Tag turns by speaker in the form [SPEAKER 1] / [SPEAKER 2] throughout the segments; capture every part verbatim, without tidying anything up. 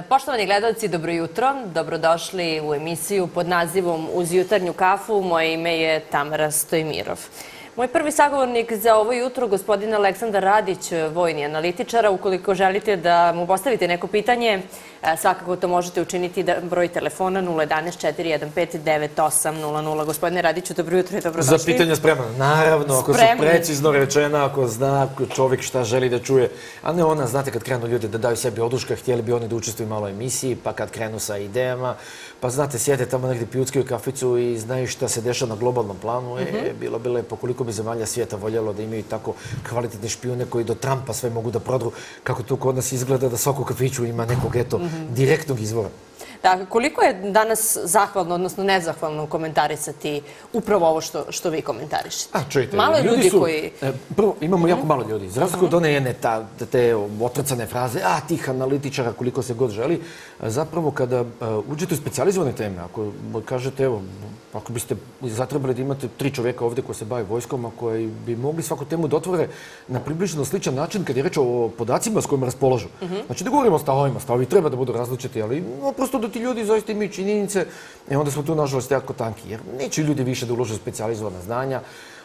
[SPEAKER 1] Poštovani gledalci, dobro jutro. Dobrodošli u emisiju pod nazivom Uz jutarnju kafu. Moje ime je Tamara Stojmirov. Moj prvi sagovornik za ovo jutro, gospodin Aleksandar Radić, vojni analitičar. Ukoliko želite da mu postavite neko pitanje, svakako to možete učiniti na broj telefona nula jedanaest četiri jedan pet devet osam nula nula. Gospodine Radiću, dobro jutro i dobrodošli.
[SPEAKER 2] Za pitanje spreman. Naravno, ako su precizno rečena, ako zna čovjek šta želi da čuje, a ne ona, znate, kad krenu ljudi da daju sebi oduška, htjeli bi oni da učestvuju malo u emisiji, pa kad krenu sa idejama, pa znate, sjede tamo negdje pijuckiju kaficu i znaju šta se dešava na globalnom planu, je bilo bi lepo koliko bi zemalja svijeta voljelo da imaju tako kvalitetne špijune koji do Trumpa sve mogu da prodru, kako to kod nas izgleda da svako kafiću ima nekog, eto, direktnog izvora.
[SPEAKER 1] Da, koliko je danas zahvalno, odnosno nezahvalno komentarisati upravo ovo što vi komentarišete?
[SPEAKER 2] A, čujte,
[SPEAKER 1] malo je ljudi koji...
[SPEAKER 2] Prvo, imamo jako malo ljudi. Za razliku od one jedne te otrcane fraze, a tih analitičara koliko se god želi, zapravo kada uđete u specijalizovane teme, ako kažete, evo, ako biste zatrebali da imate tri čovjeka ovdje koji se bave vojskom, a koji bi mogli svaku temu da otvore na približno sličan način kad je reč o podacima s kojima raspolažu. Znači, ne govorimo o stavovima, stavovi treba da budu različiti, ali prosto da ti ljudi zaista imaju činjenice, i onda smo tu, nažalost, jako tanki, jer neće ljudi više da ulože specijalizovana znanja,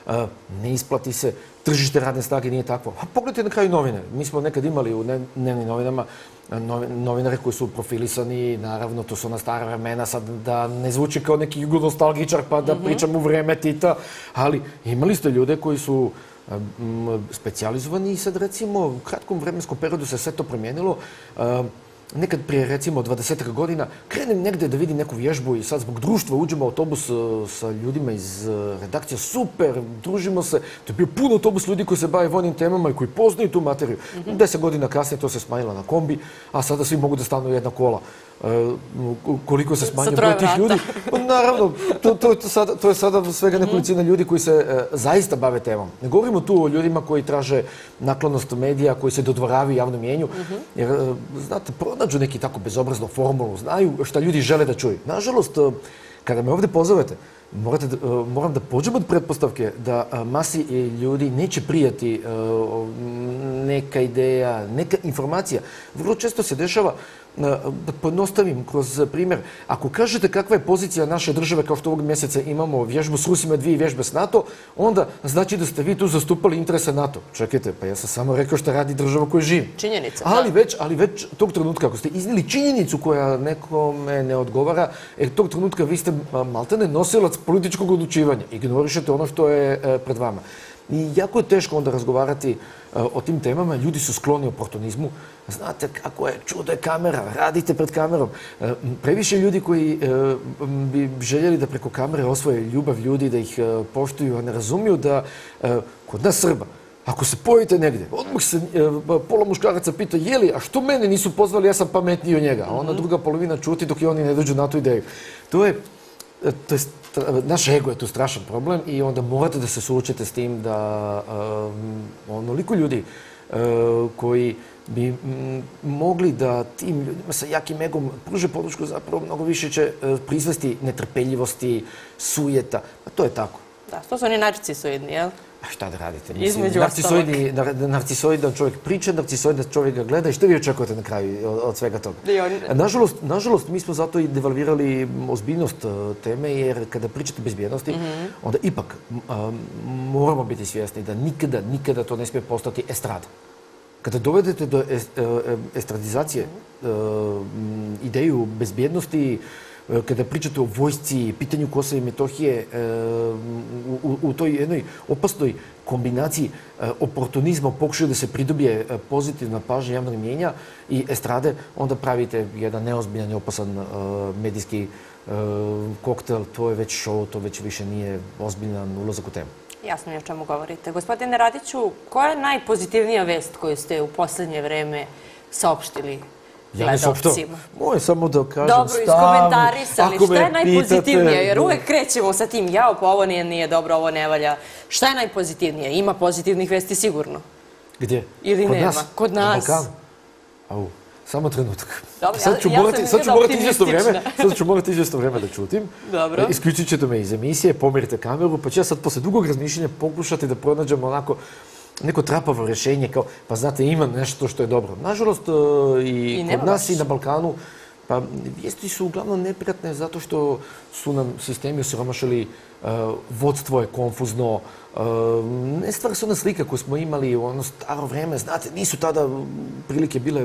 [SPEAKER 2] ne isplati se, tržište radne snage nije takvo. A pogledajte na kraju novine. Mi smo nekad imali u dnevnim novinama novinare koji su profilisani, naravno, to su ona stara vremena, sad da ne zvuči kao neki jugonostalgičar pa da pričam u vreme Tita, ali imali ste ljude koji su specijalizovani i sad, recimo, u kratkom vremenskom periodu se sve to promijenilo. Nekad prije, recimo, dvadesetak godina, krenem negde da vidim neku vježbu i sad zbog društva uđemo u autobus sa ljudima iz redakcije, super, družimo se. To je bio pun autobus ljudi koji se bave vojnim temama i koji poznaju tu materiju. Deset godina kasnije to se smanjilo na kombi, a sada svi mogu da stanu u jedna kola. Koliko se smanjio broj tih ljudi? Naravno, to je sada svega nekolicina ljudi koji se zaista bave temom. Ne govorimo tu o ljudima koji traže naklonost medija, koji se dodvoravaju javnom mjenju, jer, znate, pronađu neki tako bezobraznu formulu, znaju šta ljudi žele da čuju. Nažalost, kada me ovdje pozovete, moram da pođem od pretpostavke da masi ljudi neće prijati neka ideja, neka informacija. Vrlo često se dešava, da pojednostavim kroz primjer, ako kažete kakva je pozicija naše države, kao što ovog mjeseca imamo vježbu s Rusima, dvije vježbe s NATO, onda znači da ste vi tu zastupali interese NATO. Čekajte, pa ja sam samo rekao šta radi država koju živim.
[SPEAKER 1] Činjenica.
[SPEAKER 2] Ali već tog trenutka, ako ste iznijeli činjenicu koja nekome ne odgovara, tog trenutka vi ste maltene nosilac političkog odlučivanja. Ignorišete ono što je pred vama. I jako je teško onda razgovarati o tim temama. Ljudi su skloni oportunizmu. Znate kako je, čudo je kamera, radite pred kamerom. Previše ljudi koji bi željeli da preko kamere osvoje ljubav ljudi, da ih poštuju, a ne razumiju da kod nas Srba, ako se pojavite negdje, odmah se pola muškaraca pita, jeli, a što mene nisu pozvali, ja sam pametniji od njega. A ona druga polovina čuti dok i oni ne dođu na tu ideju. To je, to je naš ego je tu strašan problem i onda morate da se suočite s tim da onoliko ljudi koji bi mogli da tim ljudima sa jakim egom pruže podršku, zapravo mnogo više će proizvesti netrpeljivosti, sujeta. A to je tako.
[SPEAKER 1] Da, to su oni narcisoidni, jel?
[SPEAKER 2] A šta da radite?
[SPEAKER 1] Između ostalog.
[SPEAKER 2] Narcisoidan čovjek priča, narcisoidan čovjek ga gleda i što vi očekujete na kraju od svega toga? Nažalost, mi smo zato i devalvirali ozbiljnost teme, jer kada pričate o bezbjednosti, onda ipak moramo biti svjesni da nikada, nikada to ne smije postati estrada. Kada dovedete do estradizacije ideju bezbjednosti, kada pričate o vojsci, pitanju Kosova i Metohije, u toj jednoj opasnoj kombinaciji oportunizma, pokušaju da se pridobije pozitivna pažnja javnog mjenja i estrade, onda pravite jedan neozbiljan i opasan medijski koktel. To je već show, to već više nije ozbiljan ulazak u temu.
[SPEAKER 1] Jasno je o čemu govorite. Gospodine Radiću, koja je najpozitivnija vest koju ste u posljednje vreme saopštili gledalcima?
[SPEAKER 2] Moje samo da kažem
[SPEAKER 1] stavno. Dobro, iskomentarisali. Šta je najpozitivnije? Jer uvek krećemo sa tim, jao, pa ovo nije dobro, ovo ne valja. Šta je najpozitivnije? Ima pozitivnih vesti sigurno.
[SPEAKER 2] Gdje?
[SPEAKER 1] Ili nema? Kod nas.
[SPEAKER 2] Na Balkanu? Au, samo trenutak.
[SPEAKER 1] Sad ću
[SPEAKER 2] morati izvjesno vreme da čutim. Isključit ćete me iz emisije, pomerite kameru, pa ću ja sad posle dugog razmišljenja pokušati da pronađem onako neko trapavo rješenje, kao, pa znate, ima nešto što je dobro. Nažalost, i kod nas i na Balkanu, pa vijesti su uglavnom neprijatne zato što su nam sistemi osiromašili, vodstvo je konfuzno, ne stvara se ona slika koju smo imali u ono staro vreme, znate, nisu tada prilike bile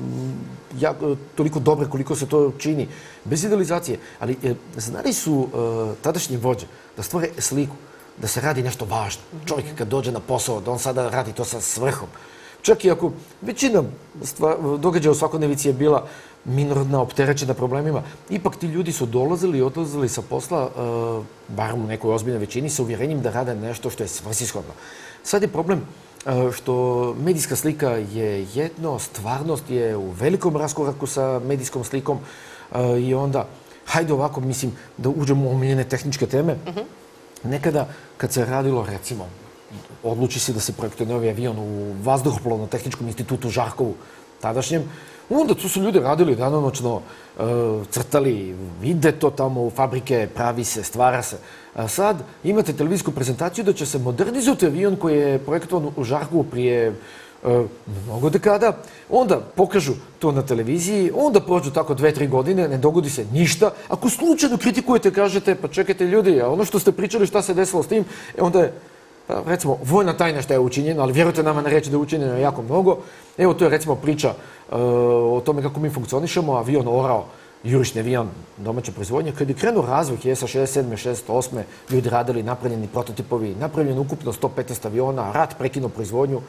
[SPEAKER 2] toliko dobre koliko se to čini, bez idealizacije, ali znali su tadašnji vođe da stvore sliku, da se radi nešto važno. Čovjek kad dođe na posao, da on sada radi to sa svrhom. Čak i ako većina događaja u svakodnevici je bila minorodna, opterećena problemima, ipak ti ljudi su dolazili i odlazili sa posla, barem u nekoj ozbiljnoj većini, sa uvjerenjem da rade nešto što je svrsishodno. Sad je problem što medijska slika je jedno, stvarnost je u velikom raskoraku sa medijskom slikom i onda, hajde ovako, mislim, da uđemo u omiljene tehničke teme. Nekada, kad se radilo, recimo, odluči se da se projektuje novi avion u Vazduhoplovno-tehničkom institutu u Žarkovu, tadašnjem, onda tu su ljudi radili danonoćno, crtali, vide to tamo u fabrike, pravi se, stvara se. Sad imate televizijsku prezentaciju da će se modernizovati avion koji je projektovan u Žarkovu prije mnogo dekada, onda pokažu to na televiziji, onda prođu tako dve, tri godine, ne dogodi se ništa. Ako slučajno kritikujete, kažete, pa čekajte ljudi, a ono što ste pričali šta se desilo s tim, onda je, recimo, vojna tajna šta je učinjeno, ali vjerujte nama na reći da je učinjeno jako mnogo. Evo, to je recimo priča o tome kako mi funkcionišemo, avion Orao, jurišni avion domaće proizvodnje. Kad je krenuo razvoj hiljadu devetsto šezdeset sedme šezdeset osme ljudi radili napravljeni prototipovi, napravljeno ukupno sto petnaest aviona, rat prekinuo proizvodnju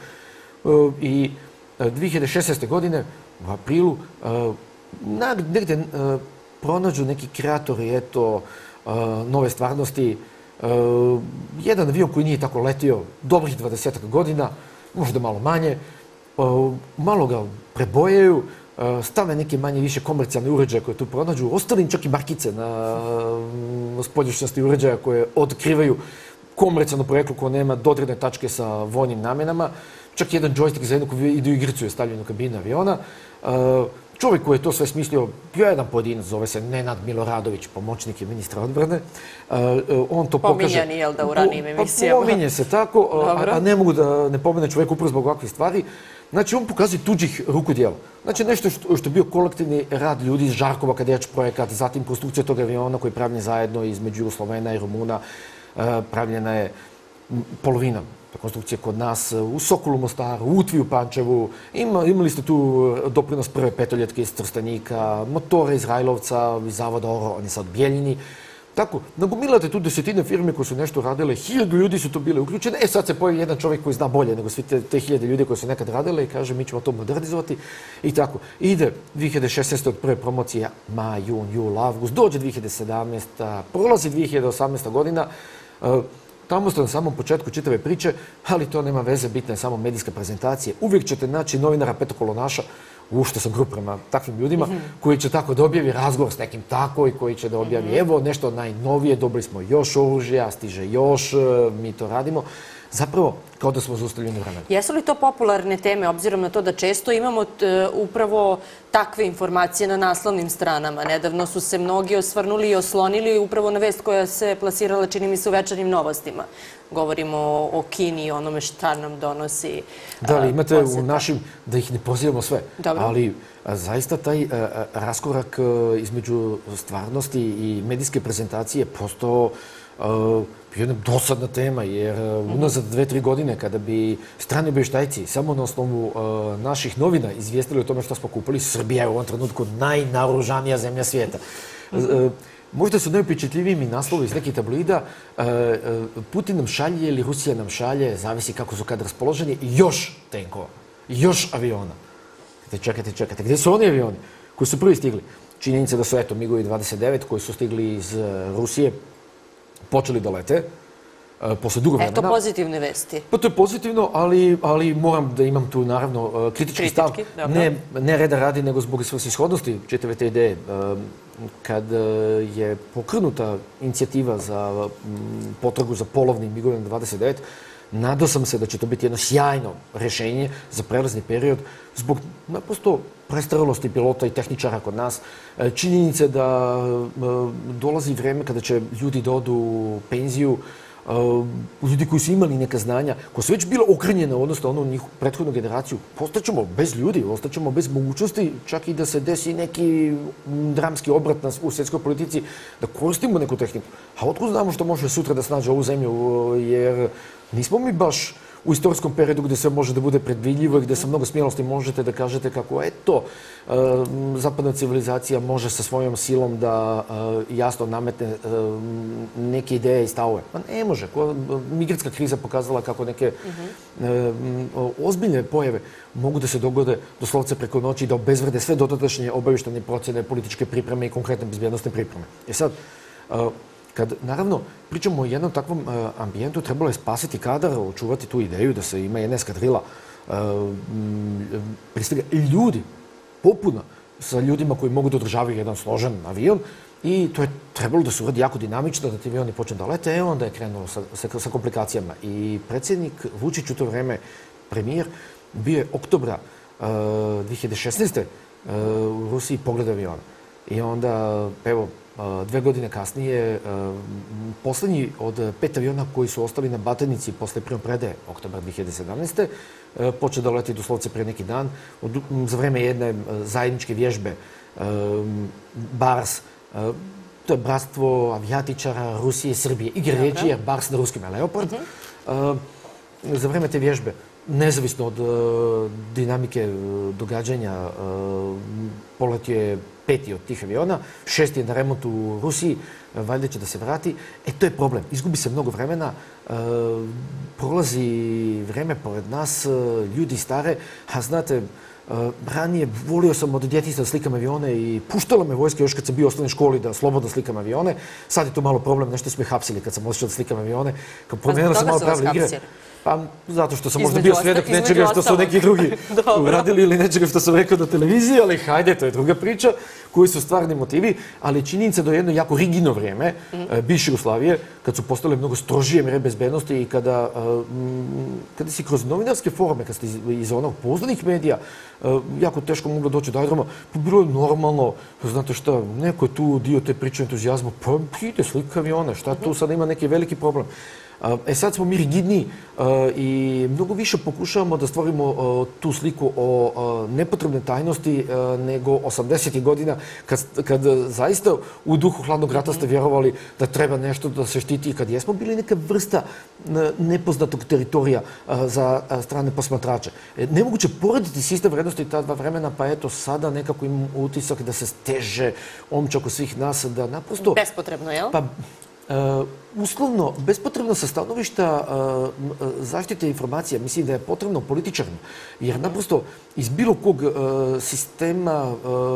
[SPEAKER 2] i dve hiljade šesnaeste. godine u aprilu negdje pronađu neki kreatori, eto, nove stvarnosti, jedan avion koji nije tako letio dobrih dvadesetak godina, možda malo manje, malo ga prebojaju, stave neke manje više komercijalne uređaje koje tu pronađu, ostali čak i markice na spoljašnjosti uređaja koje otkrivaju komercijalno poreklo koje nema dodirne tačke sa vojnim namenama. Čak jedan džojstik za jednu idu igricu je stavljen u kabinu aviona. Čovjek koji je to sve smislio, bio je jedan pojedinac, zove se Nenad Miloradović, pomoćnik je ministra odbrane. On to pokaže...
[SPEAKER 1] Pominjan, jel da, u ranijim emisijama?
[SPEAKER 2] Pominje se tako, a ne mogu da ne pomene čovjek upravo zbog ovakvih stvari. Znači, on pokazuje tuđih ruku djela. Znači, nešto što je bio kolektivni rad ljudi iz Žarkova, kad je jač projekat, zatim konstrukcija tog aviona koji je pravljen zajedno između Slovena i Rumuna. Pravljena je polovina konstrukcije kod nas u Sokolu Mostaru, u Utvi u Pančevu. Imali ste tu doprinos prve petoljetke iz Trstenika, motore iz Rajlovca, iz Zavoda Oro, oni sad Bijeljini. Tako, nagomilate tu desetine firme koje su nešto radile, hiljadu ljudi su to bile uključene. E sad se pojavi jedan čovjek koji zna bolje nego svi te, te hiljade ljudi koji su nekad radile i kaže mi ćemo to modernizovati i tako. Ide dve hiljade šesnaeste. od prve promocije, maj, jun, jul, avgust, dođe dve hiljade sedamnaesta. prolazi dve hiljade osamnaesta. godina. Tamo ste na samom početku čitave priče, ali to nema veze, bitna je samo medijska prezentacija. Uvijek ćete naći novinara petokolonaša, u što sam grup prema takvim ljudima, koji će tako da objavi razgovor s nekim tako i koji će da objavi evo nešto najnovije, dobili smo još oružja, stiže još, mi to radimo. Zapravo, kao da smo zaustavljeni vremena.
[SPEAKER 1] Jesu li to popularne teme, obzirom na to da često imamo upravo takve informacije na naslovnim stranama? Nedavno su se mnogi osvrnuli i oslonili upravo na vest koja se plasirala, čini mi se, u Večernjim novostima. Govorimo o Kini i onome šta nam donosi poseta.
[SPEAKER 2] Da, ali imate u našim, da ih ne pozivamo sve, ali zaista taj raskorak između stvarnosti i medijske prezentacije postao jedna dosadna tema, jer unazad dve, tri godine kada bi strani obavještajci samo na osnovu naših novina izvijestili o tome što smo kupili, Srbija je u ovom trenutku najnaoružanija zemlja svijeta. Možda su najupečetljiviji mi naslovi iz nekih tabloida, Putin nam šalje ili Rusija nam šalje, zavisi kako su kad raspoloženi, još tenkova, još aviona. Čekajte, čekajte, gdje su oni avioni koji su prvi stigli? Činjenica da su, eto, migovi dvadeset devet koji su stigli iz Rusije, počeli da lete, posle dugo vremena.
[SPEAKER 1] Eto pozitivne vesti.
[SPEAKER 2] Pa to je pozitivno, ali moram da imam tu, naravno, kritički stav. Ne reda radi, nego zbog svrsishodnosti čitave te ideje. Kad je pokrenuta inicijativa za potragu za polovnim migovima dvadeset devet, nadao sam se da će to biti jedno sjajno rješenje za prelazni period zbog naprosto prestaralosti pilota i tehničara kod nas. Činjenice da dolazi vreme kada će ljudi da odu u penziju, ljudi koji su imali neka znanja, koja su već bila okrenjena odnosno onu njihovu prethodnu generaciju, ostaćemo bez ljudi, ostaćemo bez mogućnosti čak i da se desi neki dramski obrat u svjetskoj politici, da koristimo neku tehniku. A otkud znamo što može sutra da snađe ovu zemlju, jer nismo mi baš u istorijskom periodu gdje sve može da bude predvidljivo i gdje sa mnogo smjelosti možete da kažete kako eto, zapadna civilizacija može sa svojom silom da jasno nametne neke ideje i stavove. Pa ne može. Migratska kriza pokazala kako neke ozbiljne pojave mogu da se dogode doslovce preko noći i da obezvrede sve dotadašnje obavještajne procene, političke pripreme i konkretne bezbjednostne pripreme. E sad, kad, naravno, pričamo o jednom takvom uh, ambijentu, trebalo je spasiti kadar, očuvati tu ideju da se ima jedna eskadrila, uh, prije svega ljudi, popuno, sa ljudima koji mogu da održavaju jedan složen avion i to je trebalo da se uradi jako dinamično, da ti avioni počnu da lete, e onda je krenulo sa, sa, sa komplikacijama. I predsjednik Vučić u to vreme, premijer, bio je oktobra uh, dve hiljade šesnaeste. Uh, u Rusiji pogleda aviona. I onda, evo, dve godine kasnije, poslednji od pet aviona koji su ostali na Batajnici posle primopredaje oktobra dve hiljade sedamnaeste. počeo da leti doslovce pre neki dan. Za vreme jedne zajedničke vježbe Bars, to je bratstvo avijatičara Rusije i Srbije. Igre reči je Bars na ruskom je Leopard. Za vreme te vježbe, nezavisno od dinamike događanja, poletio je peti od tih aviona, šesti je na remontu u Rusiji, valjda će da se vrati. E, to je problem. Izgubi se mnogo vremena, prolazi vreme pored nas, ljudi stare, a znate, ranije volio sam od djetinjstva da slikam avione i puštala me vojska još kad sam bio u osnovnoj školi da slobodno slikam avione. Sad je to malo problem, nešto su me hapsili kad sam osjećao da slikam avione. Kad promenila sam malo pravila igre. Pa, zato što sam možda bio svjedok nečega što su neki drugi uradili ili nečega što sam rekao na televiziji, ali hajde, to je druga priča, koji su stvarni motivi, ali činjenica da je jedno jako rigidno vrijeme bivše Jugoslavije, kad su postale mnogo strožije mere bezbednosti i kada, kada si kroz novinarske forume, kad ste iz onog pouzdanih medija, jako teško moglo doći do aerodroma, pa bilo je normalno, znate šta, neko je tu dio te priče entuzijazma, pa ide slika avione, šta tu sada ima neki veliki problem. E sad smo mi rigidni i mnogo više pokušavamo da stvorimo tu sliku o nepotrebne tajnosti nego osamdesetih godina kad zaista u duhu hladnog rata ste vjerovali da treba nešto da se štiti i kad jesmo bili neka vrsta nepoznatog teritorija za strane posmatrače. Nemoguće porediti sistem vrednosti ta dva vremena, pa eto sada nekako imam utisak da se steže omčak u svih nas, da naprosto...
[SPEAKER 1] Bespotrebno, jel?
[SPEAKER 2] Pa, uslovno, bespotrebno sa stanovišta zaštite informacija, mislim da je potrebno političarno, jer naprosto iz bilo kog sistema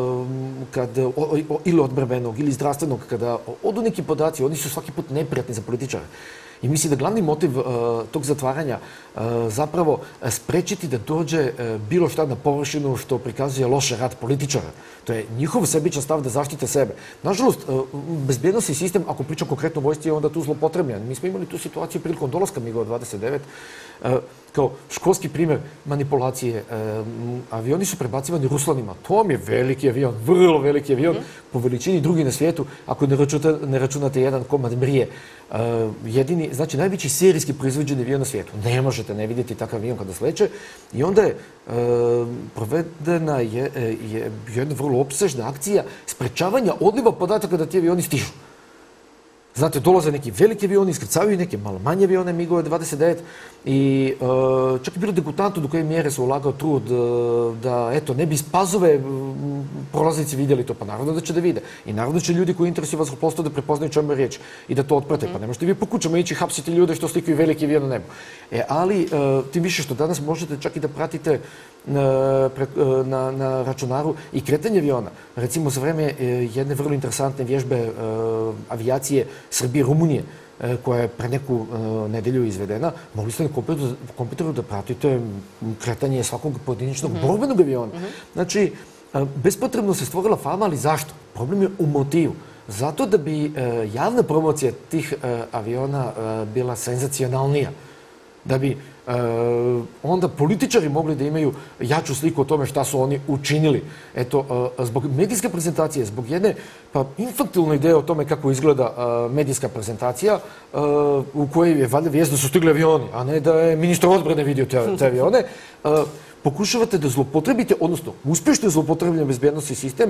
[SPEAKER 2] ili odbrbenog ili zdravstvenog, kada odu neki podaci, oni su svaki put neprijatni za političare. I mislim da glavni motiv tog zatvaranja zapravo sprečiti da dođe bilo šta na površinu što prikazuje loše rad političara. To je njihov sebičan stav da zaštite sebe. Nažalost, bezbjednostni sistem, ako pričam konkretno o vojsci, je onda tu zlopotrebljen. Mi smo imali tu situaciju prilikom dolaska MiG dvadeset devet. Kao školski primjer manipulacije. Avioni su prebacivani Ruslanima. To vam je veliki avion, vrlo veliki avion, po veličini drugi na svijetu, ako ne računate jedan komad mrije. Jedini, znači najveći serijski proizvođeni avion na svijetu. Ne možete ne vidjeti takav avion kada sleće. I onda je provedena jedna vrlo opsežna akcija sprečavanja odliva podataka da ti avioni stižu. Znate, dolaze neki veliki avioni, iskrcavaju neke malo manje avione MiG dvadeset devet i čak je bilo degutantno do koje mjere se ulagao trud da, eto, ne bi iz pazove prolaznici vidjeli to, pa naravno da će da vide. I naravno će ljudi koji interesuju vazduhoplovstvo da prepoznaju čemu je riječ i da to otprate. Pa ne možete vi po kućama ići hapsiti ljude što slikaju veliki avion na nebu. Ali tim više što danas možete čak i da pratite na računaru i kretanje aviona. Recimo, za vreme jedne vrlo interesantne vježbe avijacije Srbije i Rumunije, koja je pre neku nedelju izvedena, mogli ste na kompjuteru da pratite kretanje svakog pojedinačnog borbenog aviona. Znači, bespotrebno se stvorila fama, ali zašto? Problem je u motivu. Zato da bi javna promocija tih aviona bila senzacionalnija. da bi onda političari mogli da imaju jaču sliku o tome šta su oni učinili. Eto, zbog medijske prezentacije, zbog jedne pa infantilne ideje o tome kako izgleda medijska prezentacija u kojoj je valjda vijest da su stigli avioni, a ne da je ministar odbrane vidio te avione, pokušavate da zlopotrebite, odnosno uspješno zlopotrebljen bezbjednostni sistem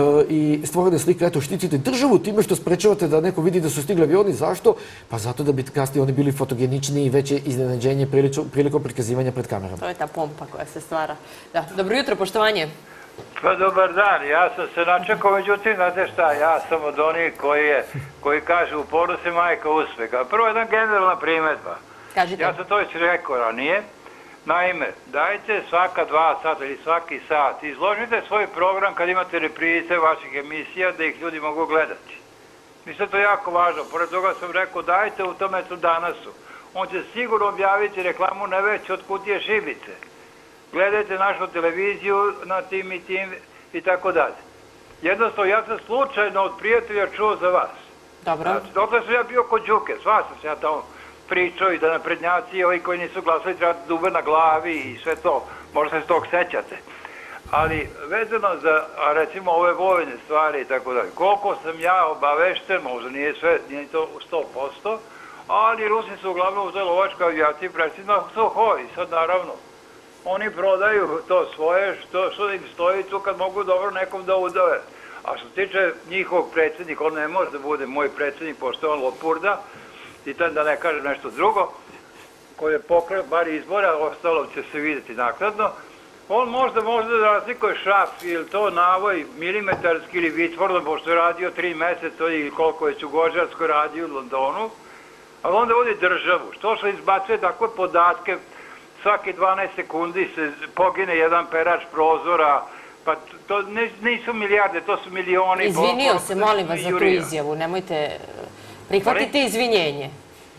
[SPEAKER 2] i stvorene slike, eto, štitite državu time što sprečavate da neko vidi da su stigli avioni. Zašto? Pa zato da bi kasnije oni bili fotogeničniji i veće iznenađenje prilikom prikazivanja pred kamerama.
[SPEAKER 1] To je ta pompa koja se stvara. Da, dobro jutro, poštovanje.
[SPEAKER 3] Pa dobar dan, ja sam se načekao, međutim, znate šta, ja sam od onih koji kažu u porodu se majka uspeha. Prvo jedna generalna primjedba.
[SPEAKER 1] Kažite.
[SPEAKER 3] Ja sam to već rekao ranije. Naime, dajte svaka dva sata ili svaki sat, izložite svoj program kad imate reprize vaših emisija da ih ljudi mogu gledati. Mislim to je jako važno. Pored toga sam rekao, dajte u tome tu Danasu. On će sigurno objaviti reklamu ne već od Kutije šibice. Gledajte našu televiziju na tim i tim i tako dalje. Jednostavno, ja sam slučajno od prijatelja čuo za vas.
[SPEAKER 1] Dobro.
[SPEAKER 3] Znači, dotle sam ja bio kod Đuke, sva sam se ja tamo pričao i da naprednjaci, ovi koji nisu glasali, treba dube na glavi i sve to. Možda se tog sećate. Ali vezano za, recimo, ove vojne stvari i tako dalje, koliko sam ja obavešten, možda nije sve, nije to sto posto, ali Rusi su uglavnom u toj lovačkoj avijaciji prešli na Suhoj. Sad, naravno, oni prodaju to svoje, što, što im stoji tu kad mogu dobro nekom da udave. A što se tiče njihovog predsjednika, on ne može da bude moj predsjednik, pošto je on lopurda, i tad da ne kažem nešto drugo, koji je pokrao bar izbora, ostalo će se vidjeti naknadno, on možda možda da razlikuje šraf ili to navoj milimetarski ili vitvorno, pošto je radio tri meseca ili koliko je u Gođarskoj radio u Londonu, ali onda vodi državu. Što što izbacuje takve podatke, svaki dvanaest sekundi se pogine jedan perač prozora, pa to nisu milijarde, to su milioni.
[SPEAKER 1] Izvinio se, molim vas, za tu izjavu, nemojte... Prihvatite izvinjenje.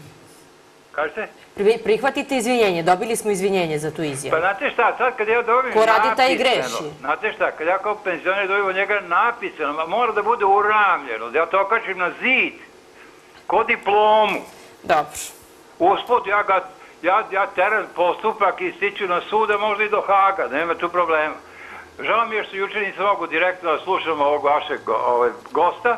[SPEAKER 3] Kažete?
[SPEAKER 1] Prihvatite izvinjenje, dobili smo izvinjenje za tu izjavu.
[SPEAKER 3] Pa znate šta, sad kad ja dobijem
[SPEAKER 1] napisano... Ko radi taj i greši.
[SPEAKER 3] Znate šta, kad ja kao penzioner dobijem od njega napisano, mora da bude uramljeno, da ja to okačim na zid, ko diplomu.
[SPEAKER 1] Dobro.
[SPEAKER 3] Usput, ja ga, ja teren postupak i stiću na suda, možda i do Haga, nema tu problema. Žao mi je što juče nisam mogu direktno da slušam ovog vašeg gosta,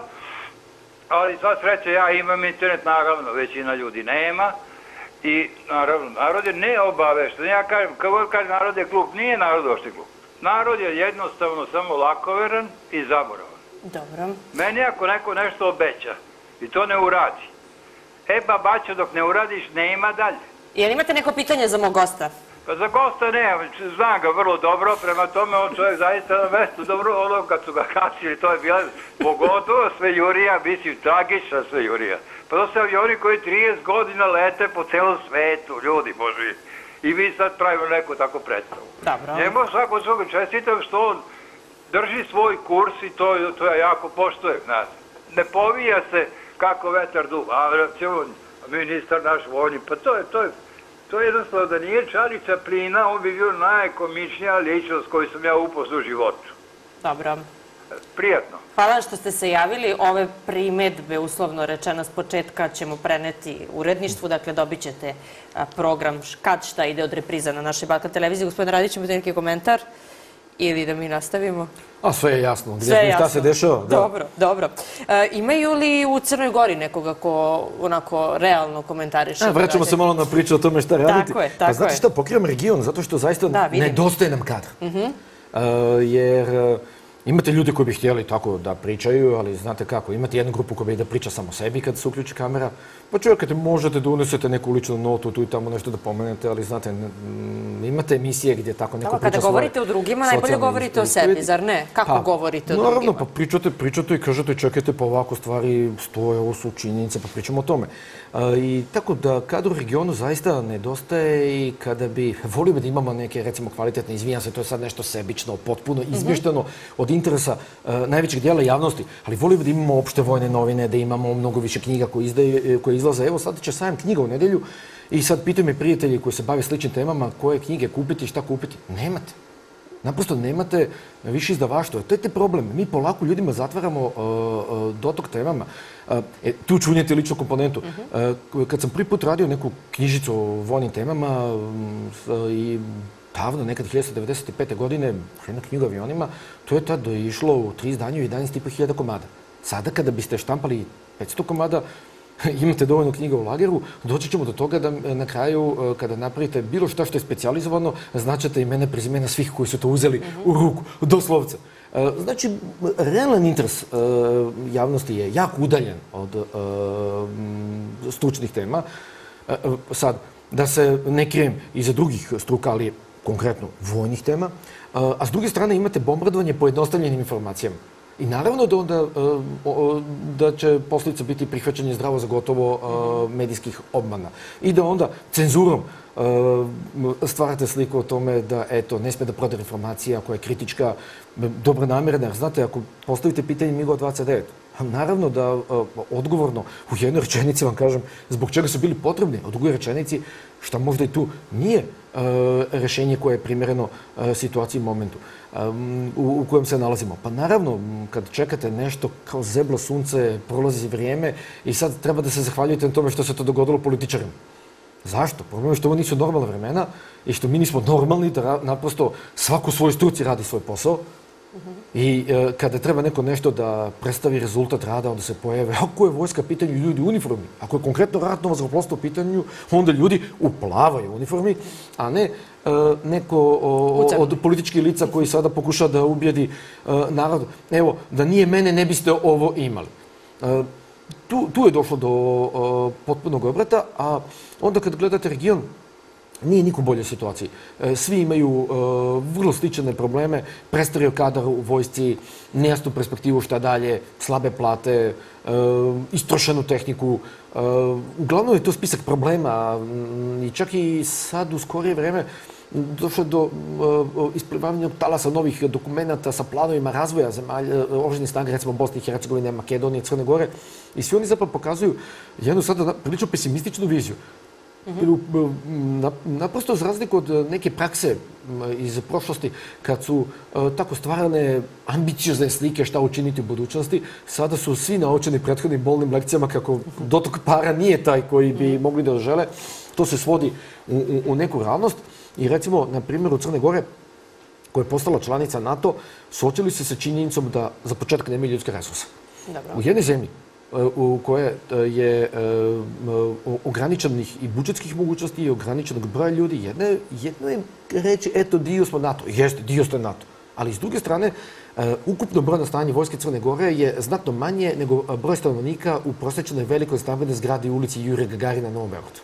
[SPEAKER 3] ali sva sreća, ja imam internet, naravno, većina ljudi nema i naravno, narod je neobavešten. Ja kažem, kako kažem, narod je glup, nije narod ošti glup. Narod je jednostavno samo lakoveran i zaboravan.
[SPEAKER 1] Dobro.
[SPEAKER 3] Meni ako neko nešto obeća i to ne uradi, e ba bačo, dok ne uradiš, nema dalje.
[SPEAKER 1] Jel imate neko pitanje za mog gosta?
[SPEAKER 3] Pa za gosta ne, znam ga vrlo dobro, prema tome on čovjek zaista na mestu dobro, ono kad su ga kasili, to je bila pogotovo sve Jurija, mislim, tragična sve Jurija. Pa to su avioni koji trideset godina lete po celom svetu, ljudi boži. I vi sad pravimo neku takvu predstavu.
[SPEAKER 1] Dobro.
[SPEAKER 3] Njemu svako svog čestitam što on drži svoj kurs i to ja jako poštujem. Ne povija se kako vetar duva, a recimo ministar naš vojni, pa to je, to je, To je jednostavno da nije Čarli Čaplina, on bi bio najkomičnija ličnost koju sam ja upoznao u životu.
[SPEAKER 1] Dobro.
[SPEAKER 3] Prijatno.
[SPEAKER 1] Hvala što ste se javili. Ove primedbe, uslovno rečeno, s početka ćemo preneti uredništvu. Dakle, dobit ćete program kad šta ide od repriza na našoj Balkan televiziji. Gospodin Radić, imate neki komentar? Ili da mi nastavimo?
[SPEAKER 2] A sve je jasno. Šta se dešava?
[SPEAKER 1] Dobro, dobro. Imaju li u Crnoj Gori nekoga ko onako realno komentariše?
[SPEAKER 2] Vraćamo se malo na priču o tome šta raditi.
[SPEAKER 1] Tako je, tako je.
[SPEAKER 2] Znate šta, pokrivam region, zato što zaista nedostaje nam kadra. Jer imate ljude koji bi htjeli tako da pričaju, ali znate kako, imate jednu grupu koja bi da priča samo sebi kad se uključi kamera, pa čovjekate, možete da unesete neku ličnu notu, tu i tamo nešto da pomenete, ali znate, imate emisije gdje tako neko priča svoje...
[SPEAKER 1] Kada govorite o drugima, najbolje govorite o sebi, zar ne? Kako govorite o drugima?
[SPEAKER 2] Naravno, pa pričate, pričate i kažete, čekajte, pa ovako stvari stoje, ovo su činjenice, pa pričamo o tome. I tako da kadar u regionu zaista nedostaje i kada bi volio da imamo neke, recimo, kvalitetne, izvinjam se, to je sad nešto sebično, potpuno izmješteno od interesa najvećeg dijela javnosti, ali volio da imamo opšte vojne novine, da imamo mnogo više knjiga koje izlaze. Evo, sad će sajam knjiga u nedelju i sad pitaju me prijatelji koji se bave sličnim temama koje knjige kupiti i šta kupiti. Nemate. Naprosto nemate više izdavaštva. To je te problem. Mi polako ljudima zatvaramo dotok temama. Tu ću unijeti ličnu komponentu. Kad sam prvi put radio neku knjižicu o vojnim temama i davno, nekad hiljadu devetsto devedeset pete. godine, jedna knjiga o avionima, to je tada išlo u tri izdanja u jedanaest i po hiljada komada. Sada kada biste štampali petsto komada, imate dovoljno knjiga u lageru, doći ćemo do toga da na kraju, kada napravite bilo šta što je specijalizovano, značate imena, prezimena svih koji su to uzeli u ruku, doslovce. Znači, realan interes javnosti je jako udaljen od stručnih tema. Sad, da se ne krijem iza drugih struka, ali konkretno vojnih tema, a s druge strane imate bombardovanje pojednostavljenim informacijama. I naravno da onda da će posljedica biti prihvaćanje zdravo za gotovo medijskih obmana. I da onda cenzurom stvarate sliku o tome da, eto, ne sme da prodaje informacija koja je kritička, dobronamerna. Znate, ako postavite pitanje MiG dvadeset devet, naravno da odgovorno u jednoj rečenici vam kažem zbog čega su bili potrebni, a u drugoj rečenici šta možda i tu nije rešenje koje je primjereno situaciji i momentu u kojem se nalazimo. Pa naravno, kad čekate nešto kao zeblo sunce, prolazi vrijeme i sad treba da se zahvaljujete na tome što se to dogodilo političarima. Zašto? Problem je što ovo nisu normalna vremena i što mi nismo normalni da naprosto svako u svojoj struci radi svoj posao. I kada treba neko nešto da predstavi rezultat rada, onda se pojave, ako je vojska u pitanju, ljudi u uniformi. Ako je konkretno ratno vazduhoplovstvo u pitanju, onda ljudi u plavoj uniformi, a ne neko od političkih lica koji sada pokuša da ubijedi narod. Evo, da nije mene, ne biste ovo imali. Tu je došlo do potpunog obrata, a onda kad gledate region, nije niko u boljoj situaciji. Svi imaju vrlo slične probleme, prestario kadar u vojsci, nejasnu perspektivu šta dalje, slabe plate, istrošenu tehniku. Uglavnom je to spisak problema i čak i sad u skorije vreme došlo do isplivavanja talasa novih dokumenta sa planovima razvoja zemalja, oružanih snaga, recimo Bosne i Hercegovine, Makedonije, Crne Gore. I svi oni zapravo pokazuju jednu sada prilično pesimističnu viziju. Naprosto za razliku od neke prakse iz prošlosti, kad su tako stvarane ambiciozne slike šta učiniti u budućnosti, sada su svi naučeni prethodnim bolnim lekcijama kako dotok para nije taj koji bi mogli da žele. To se svodi u neku realnost. I recimo, na primjer, u Crne Gore, koja je postala članica NATO, suočili se sa činjenicom da za početak nema ljudske resursa. U jednoj zemlji u koje je ograničenih i budžetskih mogućnosti i ograničenog broja ljudi, jedno je reći, eto, dio smo NATO. Jeste, dio ste NATO. Ali s druge strane, ukupno brojno stanje Vojske Crne Gore je znatno manje nego broj stanovnika u prosječnoj velikoj stambenoj zgradi u ulici Jure Gagarina na Novom Beogradu.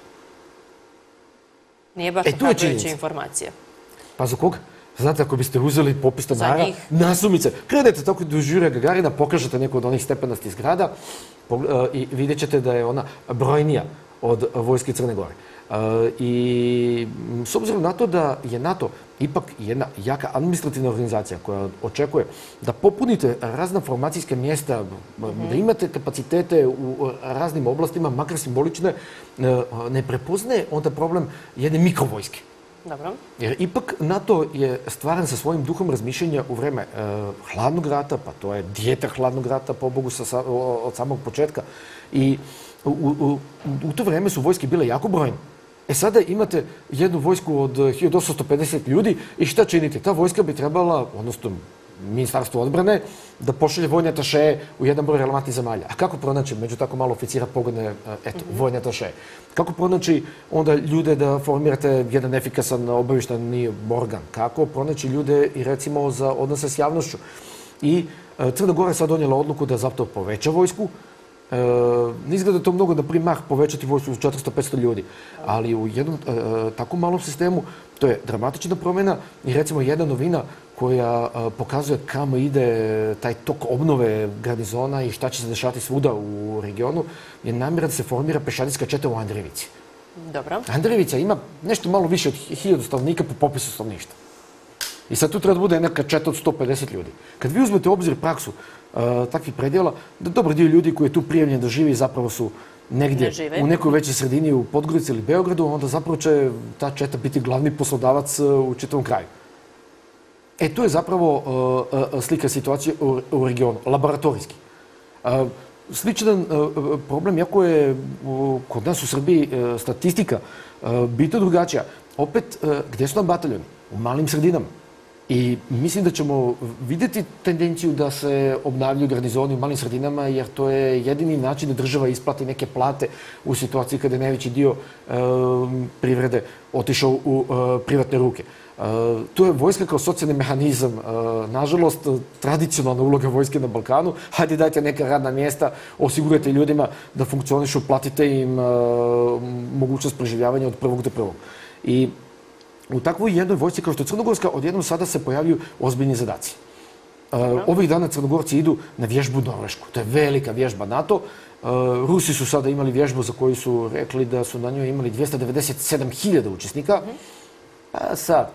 [SPEAKER 1] Nije baš ohrabrujuća informacija.
[SPEAKER 2] Pa za koga? Znate, ako biste uzeli popis stanara, nasumice, krenete tako do Jure Gagarina, pokažete neku od onih stepenastih zgrada i vidjet ćete da je ona brojnija od Vojske Crne Gore. I s obzirom na to da je NATO ipak jedna jaka administrativna organizacija koja očekuje da popunite razna formacijska mjesta, da imate kapacitete u raznim oblastima, makar simbolične, ne prepoznaje onda problem jedne mikrovojske.
[SPEAKER 1] Dobro.
[SPEAKER 2] Jer ipak NATO je stvaran sa svojim duhom razmišljenja u vreme hladnog rata, pa to je dijete hladnog rata, po Bogu, od samog početka. I u to vreme su vojske bile jako brojne. E sada imate jednu vojsku od hiljadu osamsto pedeset ljudi i šta činite? Ta vojska bi trebala, odnosno Ministarstvo odbrane, da pošalje vojne atašeje u jedan broj relevantnih zemalja. A kako pronaći među tako malo oficira pogodne, eto, vojne atašeje? Kako pronaći onda ljude da formirate jedan efikasan obavještajni organ? Kako pronaći ljude i recimo za odnose s javnošću? I Crna Gora je sad donijela odluku da zapravo poveća vojsku. Ne izgleda to mnogo da primar povećati vojsku za četiristo do petsto ljudi, ali u jednom tako malom sistemu to je dramatična promjena i recimo jedna novina koja pokazuje kamo ide taj tok obnove garnizona i šta će se dešavati svuda u regionu, je namjera da se formira pešadijska četa u Andrejevici.
[SPEAKER 1] Dobro.
[SPEAKER 2] Andrejevica ima nešto malo više od hiljadu stanovnika po popisu stanovništva. I sad tu treba da bude neka četa od sto pedeset ljudi. Kad vi uzmete u obzir praksu takvih predjela, da dobar dio ljudi koji je tu prijavljen da živi zapravo su negdje u nekoj većoj sredini u Podgorici ili Beogradu, onda zapravo će ta četa biti glavni poslodavac u čitavom kraju. E, to je zapravo slika situacije u regionu, laboratorijski. Sličan problem, jako je kod nas u Srbiji statistika bitno drugačija. Opet, gde su nam bataljoni? U malim sredinama. I mislim da ćemo vidjeti tendenciju da se obnavljaju garnizoni u malim sredinama, jer to je jedini način da država isplati neke plate u situaciji kada je najveći dio privrede otišao u privatne ruke. To je vojska kao socijalni mehanizam. Nažalost, tradicionalna uloga vojske na Balkanu. Hajde, dajte neka radna mjesta, osigurajte ljudima da funkcionišu, platite im mogućnost preživljavanja od prvog do prvog. I u takvoj jednoj vojsci kao što je Crnogorska, odjednom sada se pojavljuju ozbiljni zadaci. Ovih dana Crnogorci idu na vježbu u Norvešku. To je velika vježba NATO. Rusi su sada imali vježbu za koju su rekli da su na njoj imali dvjesto devedeset sedam hiljada učesnika. A sad,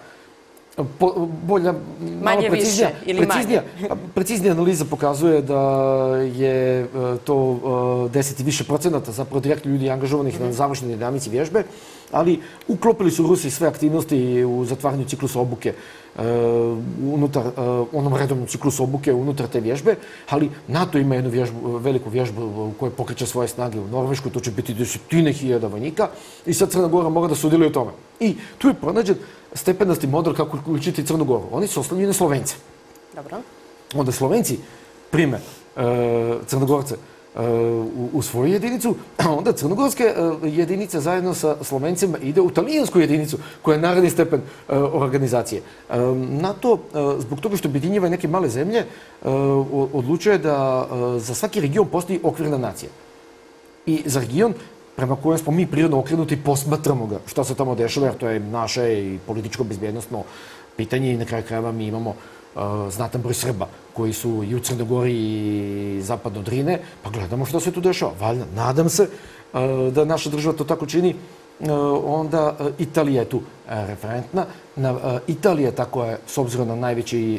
[SPEAKER 2] bolja, malo preciznija, preciznija, preciznija analiza pokazuje da je to deset i više procenata zapravo direktno ljudi angažovanih na završnoj dinamici vježbe, ali uklopili su Rusi sve aktivnosti u zatvaranju ciklusa obuke unutar, onom redovnom ciklusu obuke unutar te vježbe, ali NATO ima jednu vježbu, veliku vježbu u kojoj pokreće svoje snage u Norvešku, to će biti desetine hiljada vojnika i sad Crna Gora mora da sudjeluje u tome. I tu je pronađen stepenasti model kako uključiti Crnu Goru. Oni su oslonjeni na Slovence.
[SPEAKER 1] Dobro.
[SPEAKER 2] Onda Slovenci prime Crnogorce u svoju jedinicu, a onda crnogorske jedinice zajedno sa Slovencima ide u talijansku jedinicu koja je naredni stepen organizacije. NATO, zbog toga što objedinjava neke male zemlje, odlučuje da za svaki region postoji okvirna nacija. I za region prema kojem smo mi prirodno okrenuti posmatramo ga šta se tamo dešava, jer to je naše i političko-bezbjednostno pitanje i na kraju krajeva mi imamo znatan broj Srba koji su i u Crnoj Gori i zapadno od Drine, pa gledamo što se tu dešava. Valjda, nadam se da naša država to tako čini, onda Italija je tu referentna. Italija je tako je, s obzirom na najveći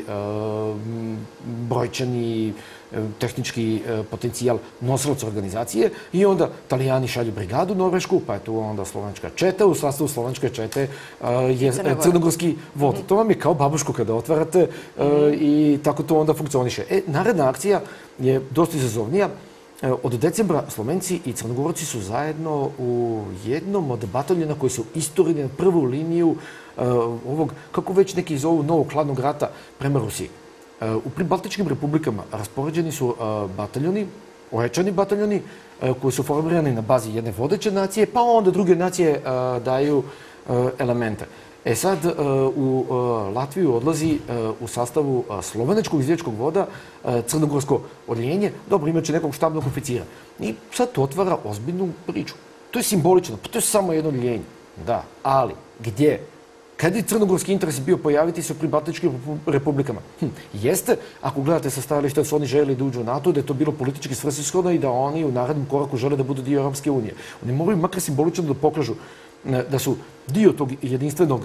[SPEAKER 2] brojčani tehnički potencijal nosilaca organizacije i onda Italijani šalju brigadu norvešku, pa je tu onda slovenčka četa, u sastavu slovenčke čete je crnogorski vod. To vam je kao babušku kada otvarate i tako to onda funkcioniše. E, naredna akcija je dosta izazovnija. Od decembra Slovenci i Crnogorci su zajedno u jednom od bataljona koji su istorili na prvu liniju ovog, kako već neki zovu, novog hladnog rata prema Rusiji. U pribaltičkim republikama raspoređeni su bataljoni, ojačani bataljoni koji su formirani na bazi jedne vodeće nacije, pa onda druge nacije daju elemente. E sad, u Latviju odlazi u sastavu slovenačkog izvijačkog voda crnogorsko odjeljenje, dobro, imaće nekog štabnog oficira. I sad to otvara ozbiljnu priču. To je simbolično, pa to je samo jedno odjeljenje. Da, ali gdje? Kad je crnogorski interes bio pojaviti se u pribaltičkim republikama? Hm, jeste, ako gledate sa stajališta da su oni željeli da uđu u NATO, da je to bilo politički svrsishodno i da oni u narednom koraku žele da budu dio Europske unije. Oni moraju makar simbolično da pokažu da su dio tog jedinstvenog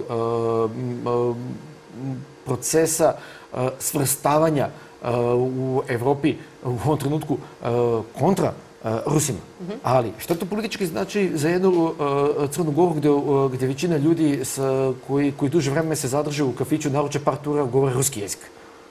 [SPEAKER 2] procesa svrstavanja u Evropi u ovom trenutku kontra Rusima. Ali šta to politički znači za jednu Crnu Goru gdje većina ljudi koji duže vreme se zadrže u kafiću, naruče par tura, govore ruski jezik?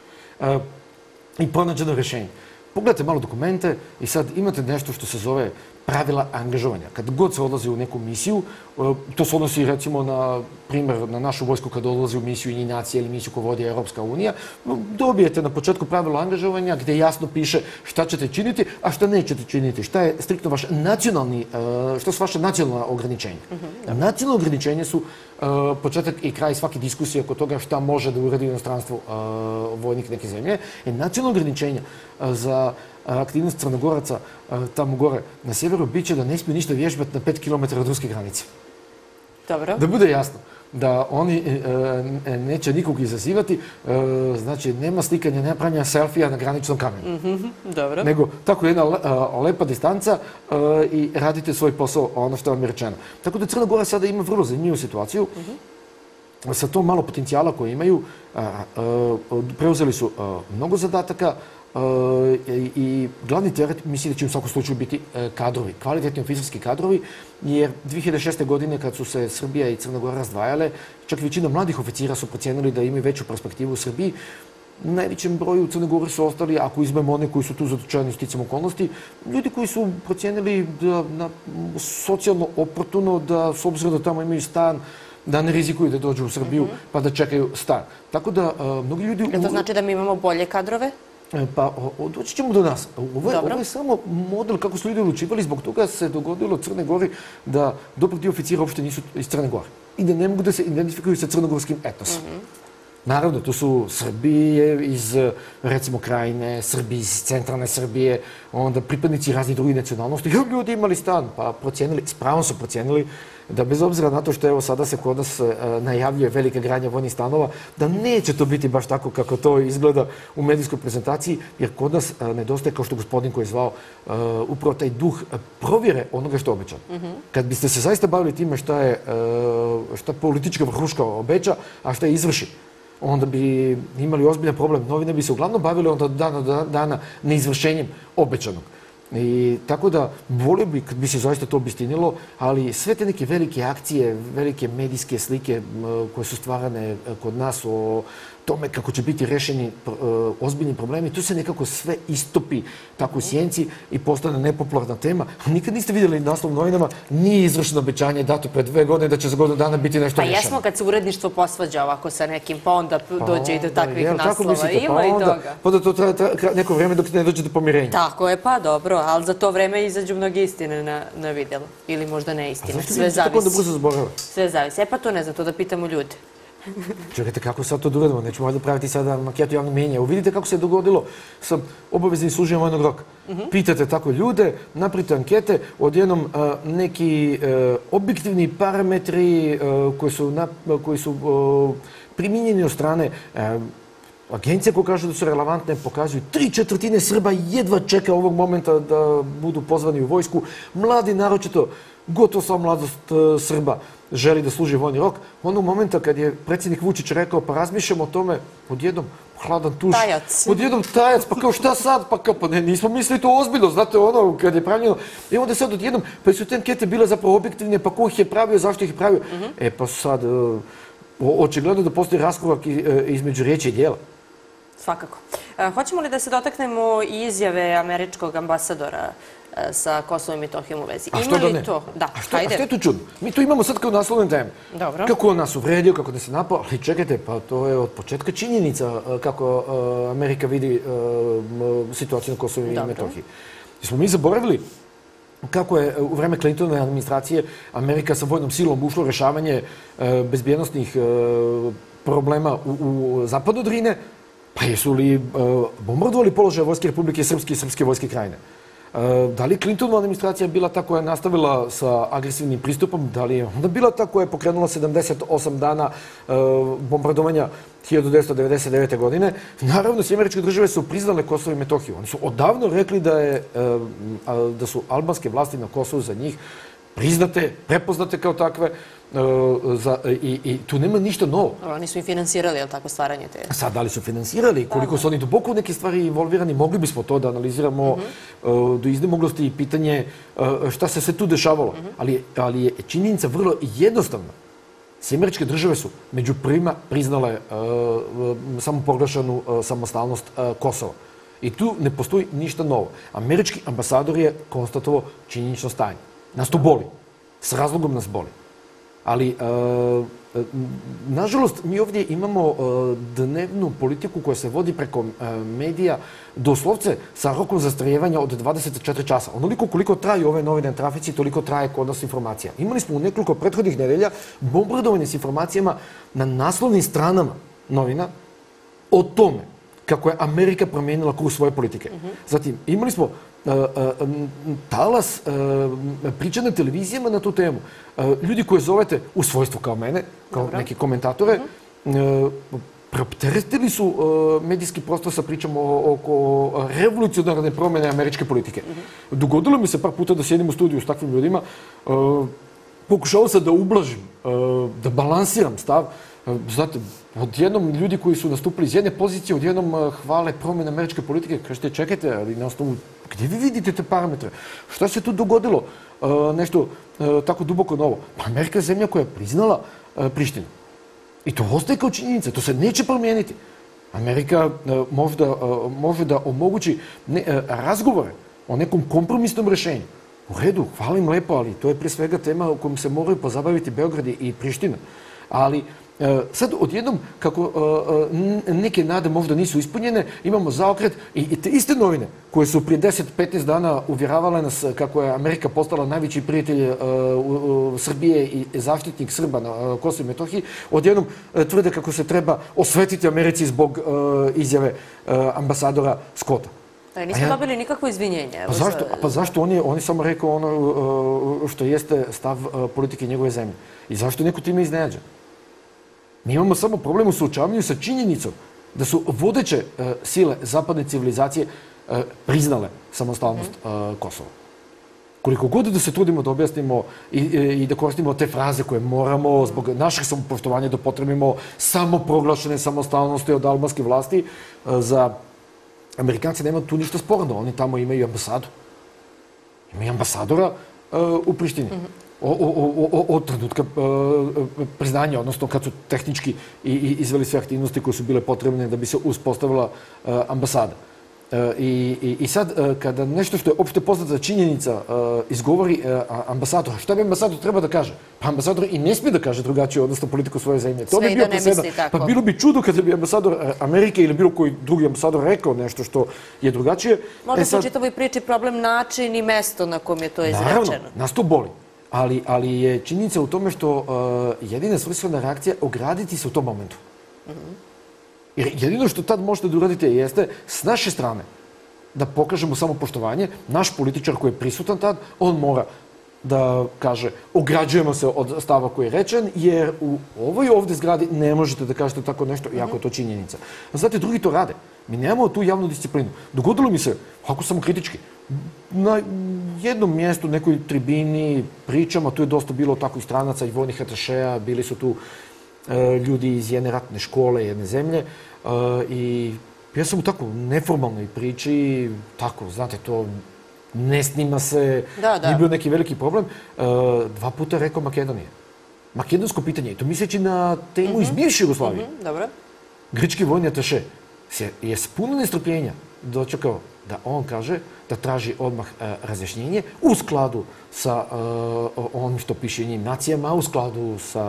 [SPEAKER 2] I pronađeno rješenje. Pogledajte malo dokumente i sad imate nešto što se zove pravila angažovanja. Kad god se odlazi u neku misiju, to se odnosi recimo na primjer na našu vojsku kad odlazi u misiju Ujedinjenih nacija ili misiju koju vodi Europska unija, dobijete na početku pravilo angažovanja gdje jasno piše šta ćete činiti, a šta nećete činiti, šta je striktno vaš nacionalni, šta su vaše nacionalna ograničenja. Nacionalne ograničenja su početak i kraj svake diskusije oko toga šta može da uradi inostranstvo vojnik neke zemlje. I nacionalne ograničenja za aktivnost Crnogoraca tamo gore na sjeveru bit će da ne smiju ništa vježbati na pet kilometara od ruske granice.
[SPEAKER 1] Dobro. Da
[SPEAKER 2] bude jasno da oni neće nikog izazivati, znači nema slikanja, nema pranja selfija na graničnom kamenu.
[SPEAKER 1] Dobro.
[SPEAKER 2] Nego tako jedna lepa distanca i radite svoj posao, ono što vam je rečeno. Tako da Crna Gora sada ima vrlo zanimljivu situaciju. Sa to malo potencijala koje imaju, preuzeli su mnogo zadataka, i glavni teret misli da će u svakom slučaju biti kadrovi, kvalitetni oficirski kadrovi, jer dve hiljade šeste. godine kad su se Srbija i Crna Gora razdvajale, čak većina mladih oficira su procijenili da imaju veću perspektivu u Srbiji. U najvećem broju u Crnoj Gori su ostali, ako izmemo one koji su tu zatočeni sticam okolnosti, ljudi koji su procijenili da na socijalno oportuno, da s obzirom da tamo imaju stan, da ne rizikuju da dođu u Srbiju pa da čekaju stan. Tako da mnogi ljudi...
[SPEAKER 1] Je to znači da mi imamo bolje kadrove?
[SPEAKER 2] Pa doći ćemo do nas. Ovo je samo model kako su ljudi odlučivali, zbog toga se dogodilo Crne Gori da dobar dio oficira uopšte nisu iz Crne Gore i da ne mogu da se identifikuju sa crnogorskim etnosom. Naravno, to su Srbije iz, recimo, Krajine, Srbi iz centralne Srbije, onda pripadnici raznih drugih nacionalnosti. Ljudi imali stan, pa procijenili, s pravom su procijenili da bez obzira na to što evo sada se kod nas najavljuje velika gradnja vojnih stanova, da neće to biti baš tako kako to izgleda u medijskoj prezentaciji, jer kod nas nedostaje, kao što gospodin koji je zvao, upravo taj duh provjere onoga što je obećano. Kad biste se zaista bavili time šta je šta politička vrhuška obeća, a šta je izvrši, onda bi imali ozbiljan problem. Novine bi se uglavnom bavili onda od dana do dana neizvršenjem obećanog. I tako da volio bi kad bi se zaista to obistinilo, ali sve te neke velike akcije, velike medijske slike koje su stvarane kod nas o tome kako će biti rešeni ozbiljni problemi, tu se nekako sve istopi tako u sjenci i postane nepopularna tema. Nikad niste vidjeli naslov u novinama, nije izvršeno obećanje dato pre dve godine da će za godinu dana biti nešto rešeno.
[SPEAKER 1] Pa jesmo kad se uredništvo posvađa ovako sa nekim, pa onda dođe i do takvih naslova. Ima i toga.
[SPEAKER 2] Pa onda to traje neko vreme dok ne dođe do pomirenja.
[SPEAKER 1] Tako je, pa dobro, ali za to vreme izađu mnogi istine na vidjelo. Ili možda ne istine, sve zavisi. Sve zavisi. E pa to ne znam, to da pitamo ljude.
[SPEAKER 2] Čekajte, kako sad to dogodimo? Nećemo valjda praviti sada maketu javnog mijenja. Vidite kako se dogodilo sa obaveznim služenjem vojnog roka. Pitate tako ljude, napravite ankete, odjednom neki objektivni parametri koji su primijenjeni od strane agencije koje kažu da su relevantne, pokazuju tri četvrtine Srba jedva čeka ovog momenta da budu pozvani u vojsku. Mladi, naročito, gotovo sva mladost Srba želi da služi vojni rok. Onog momenta kad je predsjednik Vučić rekao pa razmišljamo o tome, odjednom hladan tuš.
[SPEAKER 1] Tajac.
[SPEAKER 2] Odjednom tajac, pa kao šta sad? Pa kao, pa ne, nismo mislili to ozbiljno, znate ono kad je pravljeno. I onda sad odjednom, pa su te ankete bile zapravo objektivne, pa ko ih je pravio, zašto ih je pravio? E pa sad, očigledno da postoji raskorak između riječi i djela.
[SPEAKER 1] Svakako. Hoćemo li da se dotaknemo i izjave američkog ambasadora sa Kosovom i Metohijom u vezi?
[SPEAKER 2] A što da ne? A što je tu čudno? Mi to imamo sad kao naslovne teme.
[SPEAKER 1] Dobro.
[SPEAKER 2] Kako on nas uvredio, kako da se napao, ali čekajte, pa to je od početka činjenica kako Amerika vidi situaciju na Kosovu i Metohiji. Smo mi zaboravili kako je u vreme Clintonove administracije Amerika sa vojnom silom ušla u rešavanje bezbjednostnih problema u zapadu Drine, pa jesu li bombardovali položaje Vojske Republike Srpske i Srpske vojske Krajine? Da li Clintonova administracija bila ta koja je nastavila sa agresivnim pristupom? Da li je onda bila ta koja je pokrenula sedamdeset osam dana bombardovanja hiljadu devetsto devedeset devete. godine? Naravno, sve američke države su priznale Kosovo i Metohiju. Oni su odavno rekli da su albanske vlasti na Kosovu za njih priznate, prepoznate kao takve i tu nema ništa novo.
[SPEAKER 1] Oni su i finansirali, je li tako, stvaranje te?
[SPEAKER 2] Sad, da li su finansirali? Koliko su oni duboko u neke stvari involvirani, mogli bismo to da analiziramo do iznemoglosti i pitanje šta se sve tu dešavalo. Ali je činjenica vrlo jednostavna. Sve američke države su među prvima priznale samoproglašenu samostalnost Kosova. I tu ne postoji ništa novo. Američki ambasador je konstatovao činjenično stanje. Nas to boli. S razlogom nas boli. Ali, nažalost, mi ovdje imamo dnevnu politiku koja se vodi preko medija doslovce sa rokom zastarijevanja od dvadeset četiri časa. Onoliko koliko traju ove novine na trafici, toliko traje kod nas informacija. Imali smo u nekoliko prethodnih nedelja bombardovanje s informacijama na naslovnim stranama novina o tome kako je Amerika promijenila kurs svoje politike. Zatim, imali smo talas priča na televizijama na tu temu. Ljudi koje zovete u svojstvu kao mene, kao neki komentatore, preopteretili su medijski prostor sa pričom oko revolucionarne promjene američke politike. Dogodilo mi se par puta da sjedim u studiju s takvim ljudima. Pokušao sam da ublažim, da balansiram stav. Znate, odjednom ljudi koji su nastupili iz jedne pozicije, odjednom hvale promjene američke politike. Kažete, čekajte, ali na osnovu, gdje vi vidite te parametre? Šta se tu dogodilo? Nešto tako duboko novo. Pa Amerika je zemlja koja je priznala Prištinu. I to ostaje kao činjenica, to se neće promijeniti. Amerika može da omogući razgovore o nekom kompromisnom rješenju. U redu, hvalim lepo, ali to je prije svega tema o kojom se moraju pozabaviti Beograd i Priština. Ali sad odjednom, kako neke nade možda nisu ispunjene, imamo zaokret i te iste novine koje su prije deset do petnaest dana uvjeravale nas kako je Amerika postala najveći prijatelj Srbije i zaštitnik Srba na Kosovu i Metohiji, odjednom tvrde kako se treba osvetiti Americi zbog izjave ambasadora Scotta.
[SPEAKER 1] Nismo dobili nikakvo izvinjenje.
[SPEAKER 2] Pa zašto? On je samo rekao ono što jeste stav politike njegove zemlje. I zašto neko time iznenađen? Mi imamo samo problem u suočavanju sa činjenicom da su vodeće sile zapadne civilizacije priznale samostalnost Kosova. Koliko god da se trudimo da objasnimo i da koristimo te fraze koje moramo zbog našeg samopoštovanja da potrebimo samoproglašene samostalnosti od albanske vlasti, za Amerikanci nema tu ništa sporno. Oni tamo imaju ambasadu. Imaju ambasadora u Prištini. Od trenutka priznanja, odnosno kad su tehnički izveli sve aktivnosti koje su bile potrebne da bi se uspostavila ambasada. I sad, kada nešto što je opšte poznata činjenica izgovori ambasador, šta bi ambasador treba da kaže? Pa ambasador i ne smije da kaže drugačije, odnosno politiku svoje zemlje.
[SPEAKER 1] Sve i da ne misli tako.
[SPEAKER 2] Pa bilo bi čudo kada bi ambasador Amerike ili bilo koji drugi ambasador rekao nešto što je drugačije.
[SPEAKER 1] Možda se u čitavoj priči problem način i mesto na kom je to izrečeno.
[SPEAKER 2] Naravno, nas to boli. Ali je činjenica u tome što jedina svrstvena reakcija ograditi se u tom momentu. Jer jedino što tad možete da uradite jeste s naše strane da pokažemo samopoštovanje. Naš političar koji je prisutan tad, on mora da kaže ograđujemo se od stava koji je rečen, jer u ovoj ovdje zgradi ne možete da kažete tako nešto, iako je to činjenica. Znate, drugi to rade. Mi nemamo tu javnu disciplinu. Dogodilo mi se, ako samo kritički, na jednom mjestu, nekoj tribini, pričama, tu je dosta bilo tako i stranaca i vojnih atašeja, bili su tu ljudi iz jedne ratne škole, jedne zemlje i ja sam u tako neformalnoj priči, tako, znate, to ne snima se, nije bio neki veliki problem, dva puta je rekao Makedonija. Makedonsko pitanje, i to misleći na temu iz bivše Jugoslavije. Grčki vojni ataše je s puno nestrpljenja dočekao da on kaže da traži odmah razjašnjenje u skladu sa onim što piše njim nacijama, u skladu sa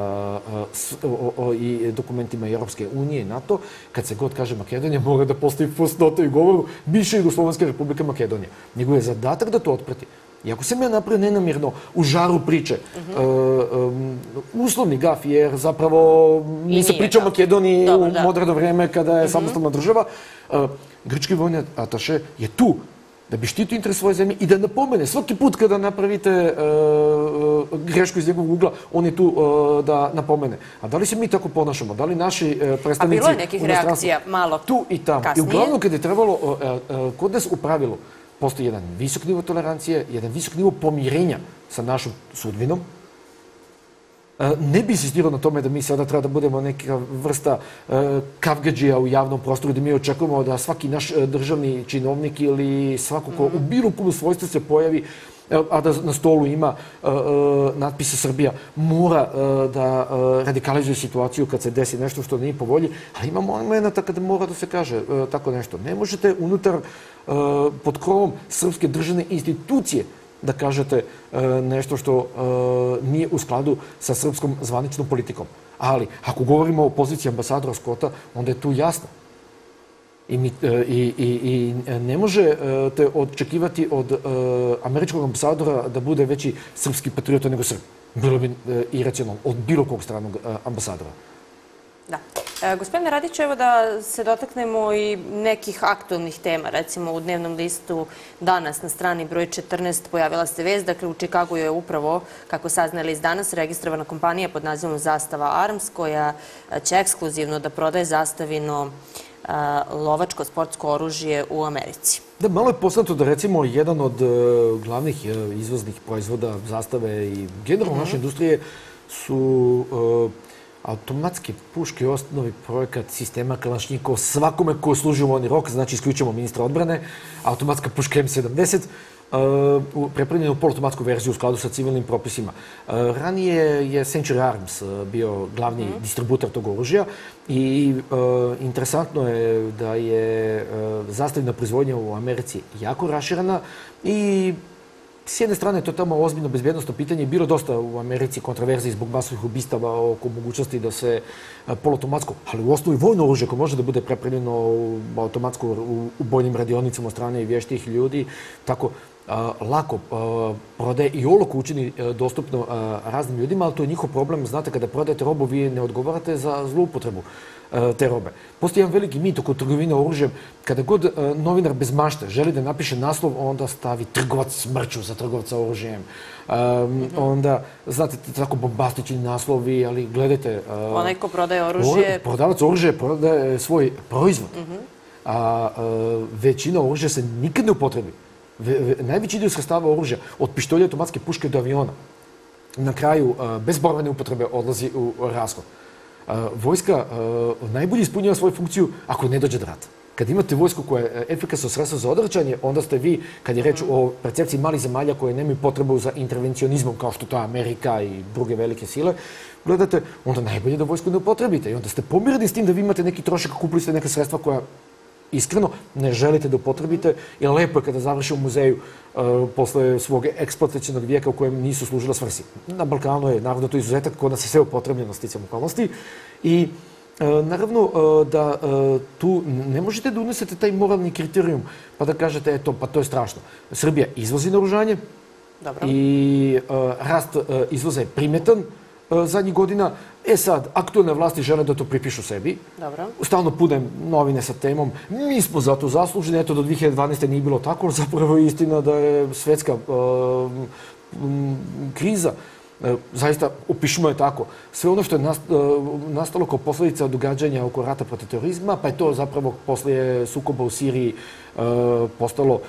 [SPEAKER 2] dokumentima Europske unije i NATO. Kad se god kaže Makedonija, mora da postavi fusnotu i govoru bivše Jugoslovenske republike Makedonija. Njegov je zadatak da to otprati. Iako sam ja napravio nenamjerno u žaru priče, uslovni gaf, jer zapravo mi se priča o Makedoniji u moderno vreme kada je samostalna država, grčki vojni ataše je tu da bi štitio interes svoje zemlje i da napomene svaki put kada napravite grešku iz njegovog ugla, on je tu da napomene. A da li se mi tako ponašamo? Da li naši predstavnici...
[SPEAKER 1] A bilo je nekih reakcija malo kasnije?
[SPEAKER 2] Tu i tamo. I uglavnom kada je trebalo, kod nas u pravilu, postoji jedan visok nivo tolerancije, jedan visok nivo pomirenja sa našom sudbinom. Ne bi insistirao na tome da mi sada treba da budemo neka vrsta kavgadžija u javnom prostoru, da mi očekujemo da svaki naš državni činovnik ili svako ko u bilo kom svojstvu se pojavi, a da na stolu ima natpisa Srbija, mora da radikalizuje situaciju kad se desi nešto što nije po volji, ali imamo momenata kada mora da se kaže tako nešto. Ne možete unutar pod krovom srpske državne institucije da kažete nešto što nije u skladu sa srpskom zvaničnom politikom. Ali, ako govorimo o poziciji ambasadora Scotta, onda je tu jasno. I ne možete očekivati od američkog ambasadora da bude veći srpski patriota nego Srb. Bilo bi iracionalno od bilo kog stranog ambasadora.
[SPEAKER 1] Da. Gospodine Radiću, evo da se dotaknemo i nekih aktualnih tema. Recimo u dnevnom listu danas na strani broj četrnaest pojavila se vest. Dakle, u Čikagu je upravo, kako saznali iz danas, registrovana kompanija pod nazivom Zastava Arms, koja će ekskluzivno da prodaje zastavino lovačko sportsko oružje u Americi.
[SPEAKER 2] Da, malo je poznato da recimo jedan od glavnih izvoznih proizvoda Zastave i generalno naše industrije su automatske puške je osnovni projekat sistema Kalašnjikov svakome ko služi u vojni rok, znači isključimo ministra odbrane, automatska puška M sedamdeset, prepravljena u poluautomatsku verziju u skladu sa civilnim propisima. Ranije je Century Arms bio glavni distributor tog oružja i interesantno je da je zastavljena proizvodnja u Americi jako raširena i s jedne strane, to je tamo ozbiljno bezbjednostno pitanje. Bilo dosta u Americi kontraverziji zbog masovih ubistava oko mogućnosti da se poluautomatsko, ali u osnovi vojno oružje koje može da bude prepravljeno automatsko u bojnim radionicama od strane vještih ljudi, tako lako prodaje i olako učini dostupno raznim ljudima, ali to je njihov problem. Znate, kada prodajete robu, vi ne odgovarate za zloupotrebu te robe. Postoji jedan veliki mit oko trgovine oružjem. Kada god novinar bez mašte želi da napiše naslov, onda stavi trgovac smrću za trgovca oružjem. Onda, znate, tako bombastični naslovi, ali gledajte...
[SPEAKER 1] Onaj ko prodaje oružje...
[SPEAKER 2] Prodavac oružje prodaje svoj proizvod. A većina oružja se nikad ne upotrebi. Najveći dio sredstava oružja, od pištolja, automatske puške do aviona, na kraju, bez borbene upotrebe, odlazi u rashod. Vojska najbolje ispunjava svoju funkciju ako ne dođe do rata. Kad imate vojsku koja je efikasno sredstvo za odvraćanje, onda ste vi, kad je reč o percepciji malih zemalja koje nemaju potrebu za intervencionizmom, kao što to je Amerika i druge velike sile, gledate, onda najbolje da vojsku ne upotrebite. I onda ste pomireni s tim da vi imate neki trošak, kupili ste neke sredstva koja iskreno ne želite da upotrebite, jer lepo je kada završi u muzeju posle svog eksploatacionog vijeka u kojem nisu služila svrsi. Na Balkanu je naravno to izuzetak, kod nas je sve upotrebljeno sticam okolnosti. I naravno da tu ne možete da unesete taj moralni kriterijum pa da kažete, eto, pa to je strašno. Srbija izvozi naoružanje i rast izvoza je primetan zadnjih godina. E sad, aktualne vlasti žele da to pripišu sebi. Stalno pune novine sa temom. Mi smo za to zasluženi. Eto, do dve hiljade dvanaeste nije bilo tako, ali zapravo je istina da je svetska kriza. Zaista, opišimo je tako. Sve ono što je nastalo kao posljedica događanja oko rata protiv terorizma, pa je to zapravo poslije sukoba u Siriji postalo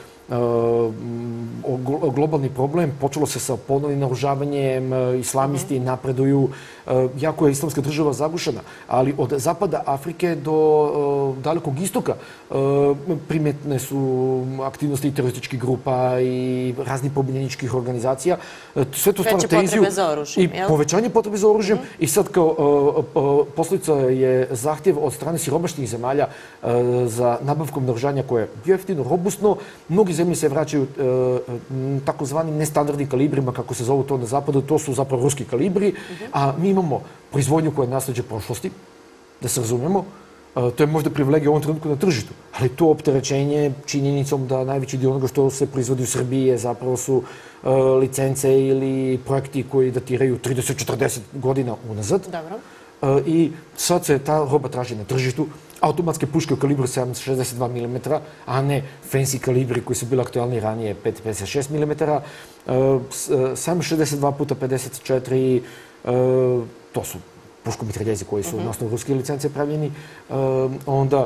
[SPEAKER 2] globalni problem. Počelo se sa ponovnim naoružavanjem, islamisti napreduju, jako je islamska država zagušena, ali od zapada Afrike do dalekog istoka primetne su aktivnosti i terorističkih grupa i raznih pobunjeničkih organizacija. Sve to stvara tenziju i povećanje potrebe za oružjem i sad kao posljedica je zahtjev od strane siromašnih zemalja za nabavkom naoružanja koje je jeftino, robustno. Mnogi zemlje se vraćaju takozvanim nestandardnim kalibrima, kako se zovu to na zapadu, to su zapravo ruski kalibri, a mi imamo proizvodnju koja je nasljeđe prošlosti, da se razumemo. To je možda privilegija u ovom trenutku na tržištu, ali to opterećenje činjenicom da najveći dio onoga što se proizvodi u Srbiji zapravo su licence ili projekti koji datiraju trideset do četrdeset godina unazad. I sad se ta roba traži na tržištu. Automatske puške u kalibru sedamsto šezdeset dva milimetra, a ne fancy kalibri koji su bili aktualni ranije petsto pedeset šest milimetara. sedamsto šezdeset dva puta pedeset četiri, to su puškomitraljezi koji su na osnovu ruske licence pravljeni. Onda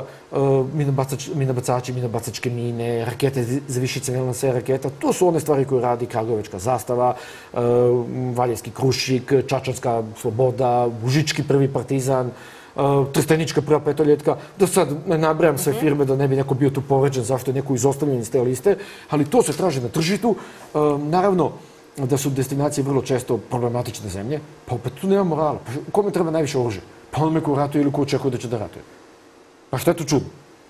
[SPEAKER 2] minobacači, minobacačke mine, rakete za višice lansera raketa. To su one stvari koje radi Kragujevačka zastava, Valjevski Krušik, Čačanska sloboda, Užički prvi partizan, Trstenička prva petoljetka. Da sad ne nabrajam sve firme da ne bi neko bio tu povređen zašto je neko izostavljen iz te liste, ali to se traži na tržištu. Naravno da su destinacije vrlo često problematične zemlje, pa opet tu nema morala. Kome treba najviše oružja? Pa onome ko ratuje ili ko očekuje da će da ratuje. Pa što je to čudno?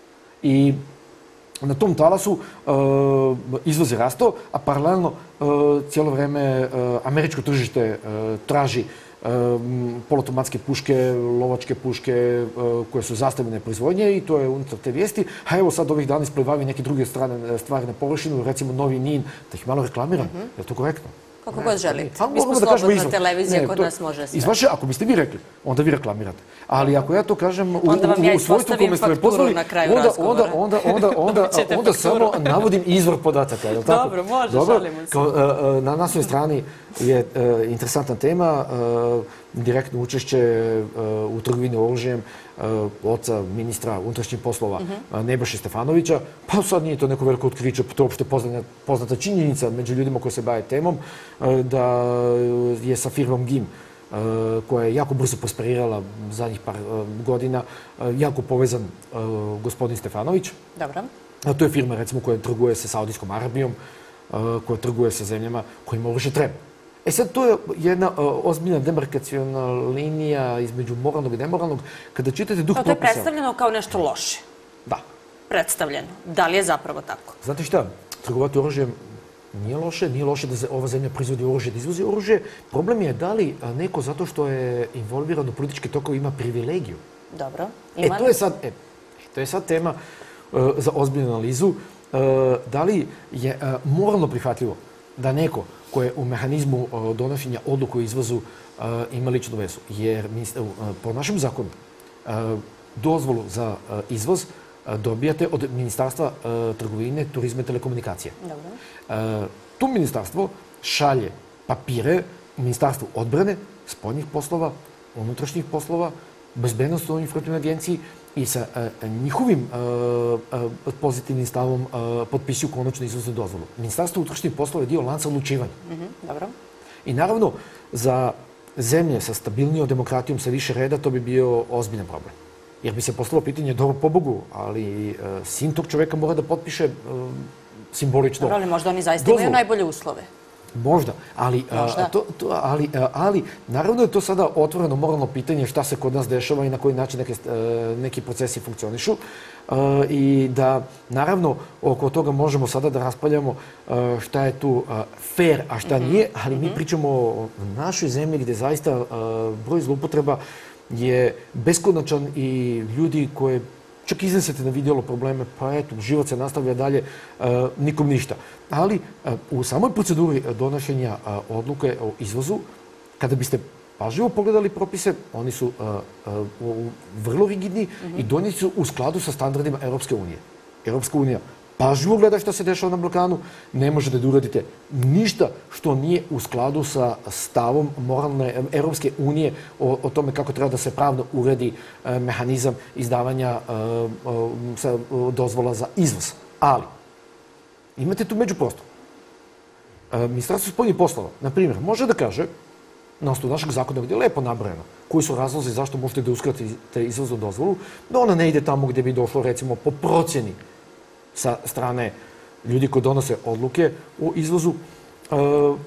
[SPEAKER 2] I na tom talasu izvoz je rastao, a paralelno cijelo vreme američko tržište traži poluautomatske puške, lovačke puške koje su zastavljene proizvodnje i to je unutar te vijesti. A evo sad ovih dana isplivaju neke druge stvari na površinu, recimo Novi Nin, da ih malo reklamiram. Je to korektno?
[SPEAKER 1] Kako god želite. Mi smo slobodna televizija, kod nas može sve.
[SPEAKER 2] Ako biste vi rekli, onda vi reklamirate. Ali ako ja to kažem u svojstvu kome ste me pozvali, onda samo navodim izvor podataka.
[SPEAKER 1] Dobro, može, šalimo se.
[SPEAKER 2] Na naslovnoj strani je interesantna tema, direktno učešće u trgovini oružjem oca ministra unutrašnjih poslova Nebojše Stefanovića. Pa sad nije to neko veliko otkriće, to je uopšte poznata činjenica među ljudima koji se bave temom, da je sa firmom G I M koja je jako brzo prosperirala zadnjih par godina, jako povezan gospodin Stefanović.
[SPEAKER 1] Dobro.
[SPEAKER 2] To je firma, recimo, koja trguje sa Saudijskom Arabijom, koja trguje sa zemljama kojima oružje treba. E sad, to je jedna ozbiljna demarkaciona linija između moralnog i nemoralnog. Kada čitate duh propisa...
[SPEAKER 1] To je predstavljeno kao nešto loše.
[SPEAKER 2] Da.
[SPEAKER 1] Predstavljeno. Da li je zapravo tako?
[SPEAKER 2] Znate šta? Trgovati oružjem nije loše, nije loše da ova zemlja proizvodi oružje, da izvozi oružje. Problem je da li neko zato što je involviran u političke tokove ima privilegiju.
[SPEAKER 1] Dobro.
[SPEAKER 2] E, to je sad, e, to je sad tema uh, za ozbiljnu analizu. Uh, da li je uh, moralno prihvatljivo da neko ko je u mehanizmu uh, donošenja odluku o izvozu uh, ima ličnu vezu? Jer uh, po našem zakonu uh, dozvolu za uh, izvoz dobijate od Ministarstva uh, trgovine, turizma i telekomunikacije.
[SPEAKER 1] Dobro.
[SPEAKER 2] Uh, tu ministarstvo šalje papire Ministarstvu odbrane, spoljnih poslova, unutrašnjih poslova, bezbednostnoj informativnoj agenciji i sa uh, njihovim uh, uh, pozitivnim stavom uh, potpisuju konačnu izvoznu dozvolu. Ministarstvo unutrašnjih poslova je dio lanca odlučivanja.
[SPEAKER 1] Mm-hmm, dobro.
[SPEAKER 2] I naravno, za zemlje sa stabilnijom demokratijom, sa više reda, to bi bio ozbiljan problem. Jer bi se postavilo pitanje, dobro, pobogu, ali uh, sin tog čoveka mora da potpiše uh, simbolično.
[SPEAKER 1] Dobro, ali možda oni zaista imaju najbolje uslove.
[SPEAKER 2] Možda, ali,
[SPEAKER 1] Možda.
[SPEAKER 2] A, to, to, ali, a, ali naravno je to sada otvoreno moralno pitanje šta se kod nas dešava i na koji način neke, neki procesi funkcionišu. A, I da, naravno, oko toga možemo sada da raspravljamo a, šta je tu a, fair, a šta mm-hmm. nije, ali mi pričamo o našoj zemlji gde zaista a, broj zloupotreba je beskonačan i ljudi koje čak iznesete na vidjelo probleme, pa eto, život se nastavlja dalje, uh, nikom ništa. Ali uh, u samoj proceduri donošenja uh, odluke o izvozu, kada biste pažljivo pogledali propise, oni su uh, uh, vrlo rigidni mm-hmm. i donijeti su u skladu sa standardima Europske unije. Europska unija pažljivo gleda šta se dešava na Balkanu, ne možete da uradite ništa što nije u skladu sa stavom moralne Europske unije o, o tome kako treba da se pravno uredi e, mehanizam izdavanja e, e, sa, dozvola za izvoz. Ali, imate tu međuprostor. E, Ministarstvo spoljnih poslova, na primjer, može da kaže, na osnovu našeg zakona gdje je lepo nabrojeno, koji su razlozi zašto možete da uskratite izvoznu dozvolu, da ona ne ide tamo gdje bi došlo, recimo, po procjeni sa strane ljudi koji donose odluke o izvozu, e,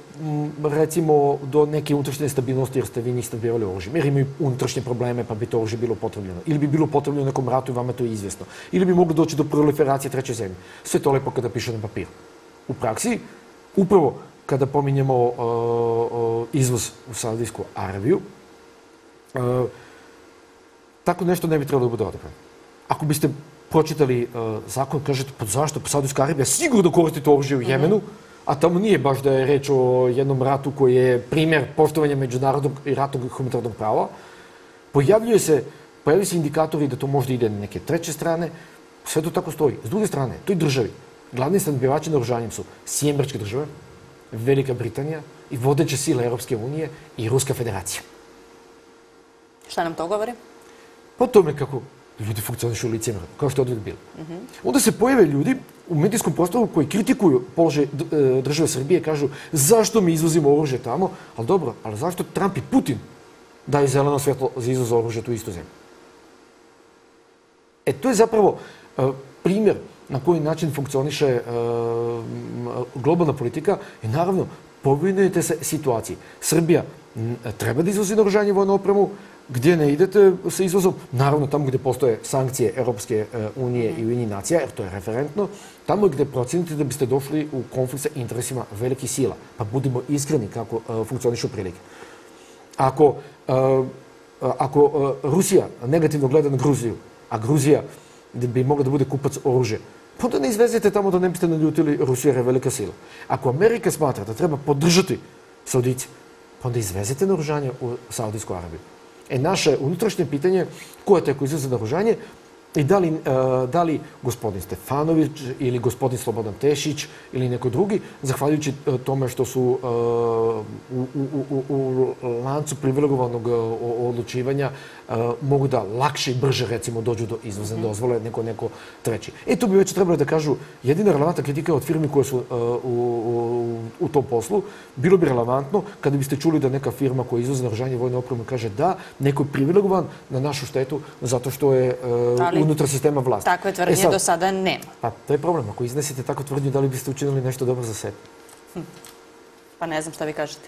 [SPEAKER 2] recimo do neke unutrašnje nestabilnosti jer ste vi niste birali oružje, jer imaju unutrašnje probleme pa bi to oružje bilo potrebljeno. Ili bi bilo potrebljeno u nekom ratu i vama to je izvjesno. Ili bi moglo doći do proliferacije treće zemlje. Sve to lepo kada piše na papiru. U praksi, upravo kada pominjemo o, o, izvoz u Saudijsku Arabiju, e, tako nešto ne bi trebalo da bude odobreno. Ako biste pročitali uh, zakon, kažete, pa zašto? Pa Saudijska Arabija sigurno koristite oružje u Jemenu, mm-hmm. a tamo nije baš da je reč o jednom ratu koji je primjer poštovanja međunarodnog i ratnog i humanitarnog prava. Pojavljuje se, pojavljaju se indikatori da to možda ide na neke treće strane, sve to tako stoji. S druge strane, toj državi, glavni snabdevači naoružanjem su Sjedinjene Američke Države, Velika Britanija i vodeće sile Europske unije i Ruska Federacija.
[SPEAKER 1] Šta nam to govori?
[SPEAKER 2] Po tome kako ljudi funkcionišu u licima, kao što je odvijek bilo. Mm-hmm. Onda se pojave ljudi u medijskom prostoru koji kritikuju položaj države Srbije, kažu zašto mi izvozimo oružje tamo, ali dobro, ali zašto Trump i Putin daju zeleno svjetlo za izvoz oružja tu istu zemlju? E, to je zapravo uh, primjer na koji način funkcioniše uh, globalna politika i naravno povinujete se situaciji. Srbija m, treba da izvozi naoružanje i vojnu opremu, gdje ne idete sa izvozom, naravno tamo gdje postoje sankcije Europske unije i Ujedinjenih nacija, jer to je referentno, tamo gdje procenite da biste došli u konflikt sa interesima velikih sila. Pa budimo iskreni kako uh, funkcionišu prilike. Ako, uh, ako uh, Rusija negativno gleda na Gruziju, a Gruzija bi mogla da bude kupac oružja, pa onda ne izvezete tamo da ne biste naljutili Rusija jer je velika sila. Ako Amerika smatra da treba podržati Saudice, pa onda izvezete naoružanje u Saudijsku Arabiju. E, naše unutrašnje pitanje, ko je taj koji izveze naoružanje, I da li, da li gospodin Stefanović ili gospodin Slobodan Tešić ili neko drugi, zahvaljujući tome što su u, u, u, u lancu privilegovanog odlučivanja, mogu da lakše i brže, recimo, dođu do izvozne dozvole nego neko treći. E, tu bi već trebalo da kažu, jedina relevantna kritika od firmi koje su u, u, u tom poslu, bilo bi relevantno kada biste čuli da neka firma koja izvozi naoružanje i vojnu opremu kaže da, neko je privilegovan na našu štetu zato što je uh, unutar sistema vlasti.
[SPEAKER 4] Takve tvrdnje
[SPEAKER 2] e sad,
[SPEAKER 4] do sada nema.
[SPEAKER 2] Pa, to je problem. Ako iznesete takvu tvrdnju, da li biste učinili nešto dobro za sebe?
[SPEAKER 4] Hm. Pa ne znam šta vi kažete.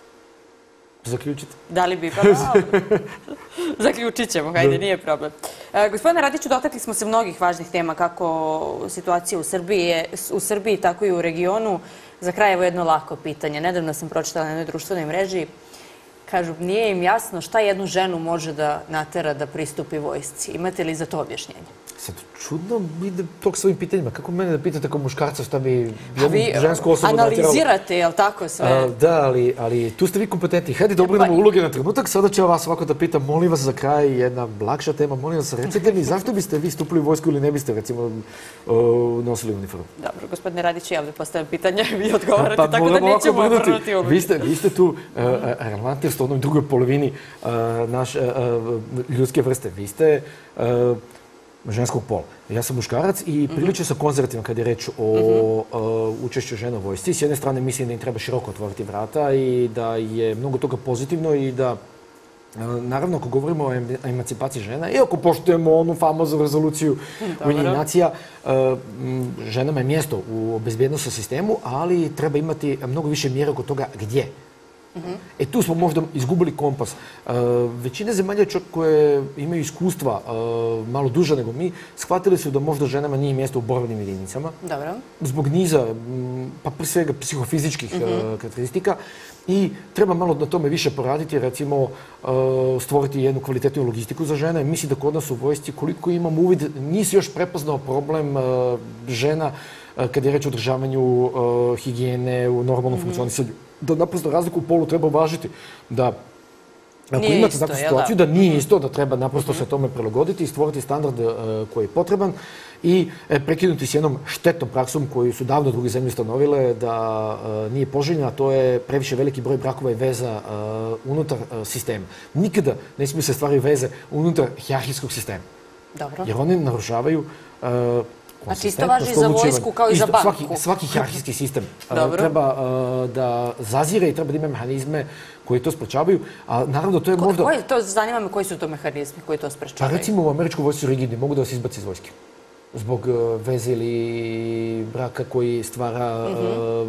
[SPEAKER 2] Zaključite.
[SPEAKER 4] Da li bi? Pa dobro. Zaključit ćemo, hajde, nije problem. E, gospodine Radiću, dotakli smo se mnogih važnih tema, kako situacija u Srbiji, u Srbiji, tako i u regionu. Za kraj evo jedno lako pitanje. Nedavno sam pročitala na jednoj društvenoj mreži. Kažu, nije im jasno šta jednu ženu može da natera da pristupi vojsci. Imate li za to objašnjenje?
[SPEAKER 2] Sad, čudno ide tog s ovim pitanjima. Kako mene da pitate kao muškarca šta bi jednu žensku osobu
[SPEAKER 4] nateralo? Analizirate, je li tako sve?
[SPEAKER 2] A, da, ali, ali tu ste vi kompetentni. Hajde da obradimo uloge na trenutak. Sada ću vas ovako da pitam, molim vas za kraj jedna lakša tema. Molim vas, recite mi zašto biste vi stupili u vojsku ili ne biste, recimo, nosili uniformu?
[SPEAKER 4] Dobro, gospodine Radiću, ja ovdje postavljam pitanje, vi odgovarate, pa, tako da nećemo obrnuti ulogu.
[SPEAKER 2] Vi ste, vi ste tu uh, relevantni u onoj drugoj polovini uh, naš, uh, ljudske vrste. Vi ste uh, ženskog pola. Ja sam muškarac i prilično sam konzervativan kad je reč o uh, učešću žena u vojsci. S jedne strane mislim da im treba široko otvoriti vrata i da je mnogo toga pozitivno i da naravno, ako govorimo o emancipaciji žena i ako poštujemo onu famoznu rezoluciju Ujedinjenih nacija, ženama je mjesto u bezbjednosnom sistemu, ali treba imati mnogo više mjera oko toga gdje. E tu smo možda izgubili kompas. Većina zemalja čak koje imaju iskustva malo duže nego mi, shvatili su da možda ženama nije mjesto u borbenim jedinicama.
[SPEAKER 4] Dobro.
[SPEAKER 2] Zbog niza, pa pre svega psihofizičkih karakteristika. I treba malo na tome više poraditi, recimo stvoriti jednu kvalitetnu logistiku za žene. Mislim da kod nas u vojsci, koliko imam uvid, nisi još prepoznao problem žena kad je reč o održavanju higijene u normalnom funkcionisanju. Da naprosto razliku u polu treba uvažiti. Da ako imate takvu situaciju, da nije isto, da treba naprosto se tome prilagoditi i stvoriti standard koji je potreban i prekinuti s jednom štetnom praksom koju su davno druge zemlje ustanovile da nije poželjna, a to je previše veliki broj brakova i veza unutar sistema. Nikada ne smiju se stvaraju veze unutar hijerarhijskog sistema.
[SPEAKER 4] Dobro.
[SPEAKER 2] Jer oni narušavaju
[SPEAKER 4] Znači isto važi za vojsku kao i za banku.
[SPEAKER 2] Svaki, svaki hijerarhijski sistem uh, treba uh, da zazire i treba da ima mehanizme koji to sprečavaju. A naravno to je
[SPEAKER 4] Ko,
[SPEAKER 2] možda...
[SPEAKER 4] Koji, to zanima me koji su to mehanizmi koji to sprečavaju?
[SPEAKER 2] Pa recimo u američkoj vojsci su rigidni, mogu da vas izbaci iz vojske. Zbog uh, veze ili braka koji stvara uh,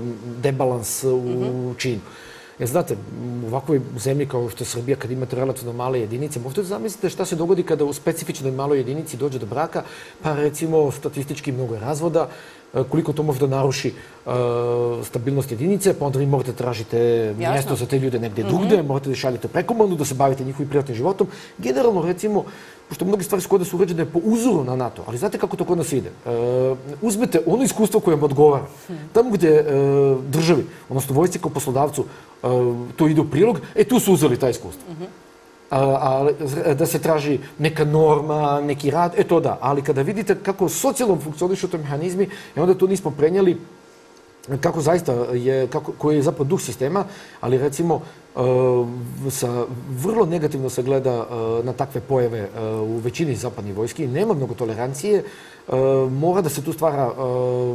[SPEAKER 2] debalans u uh, činu. Jer znate, u ovakvoj zemlji kao što je Srbija, kad imate relativno male jedinice, možete zamislite šta se dogodi kada u specifičnoj maloj jedinici dođe do braka, pa recimo statistički mnogo je razvoda, koliko to možda naruši uh, stabilnost jedinice, pa onda vi morate tražite mjesto za te ljude negdje drugde, mm-hmm. morate da šaljete prekomandu, da se bavite njihovim privatnim životom. Generalno, recimo, pošto mnogi stvari su kod nas su uređene po uzoru na NATO, ali znate kako to kod nas ide? Uh, uzmete ono iskustvo koje vam odgovara. Mm. Tamo gdje uh, državi, odnosno vojsci kao poslodavcu, uh, to ide u prilog, e tu su uzeli taj iskustvo. Mm-hmm. A, a, da se traži neka norma, neki rad, e to da. Ali kada vidite kako socijalno funkcionišu to mehanizmi, i onda to nismo prenijeli kako zaista je, kako, koji je zapravo duh sistema, ali recimo uh, sa, vrlo negativno se gleda uh, na takve pojave uh, u većini zapadnih vojski. Nema mnogo tolerancije, uh, mora da se tu stvara uh,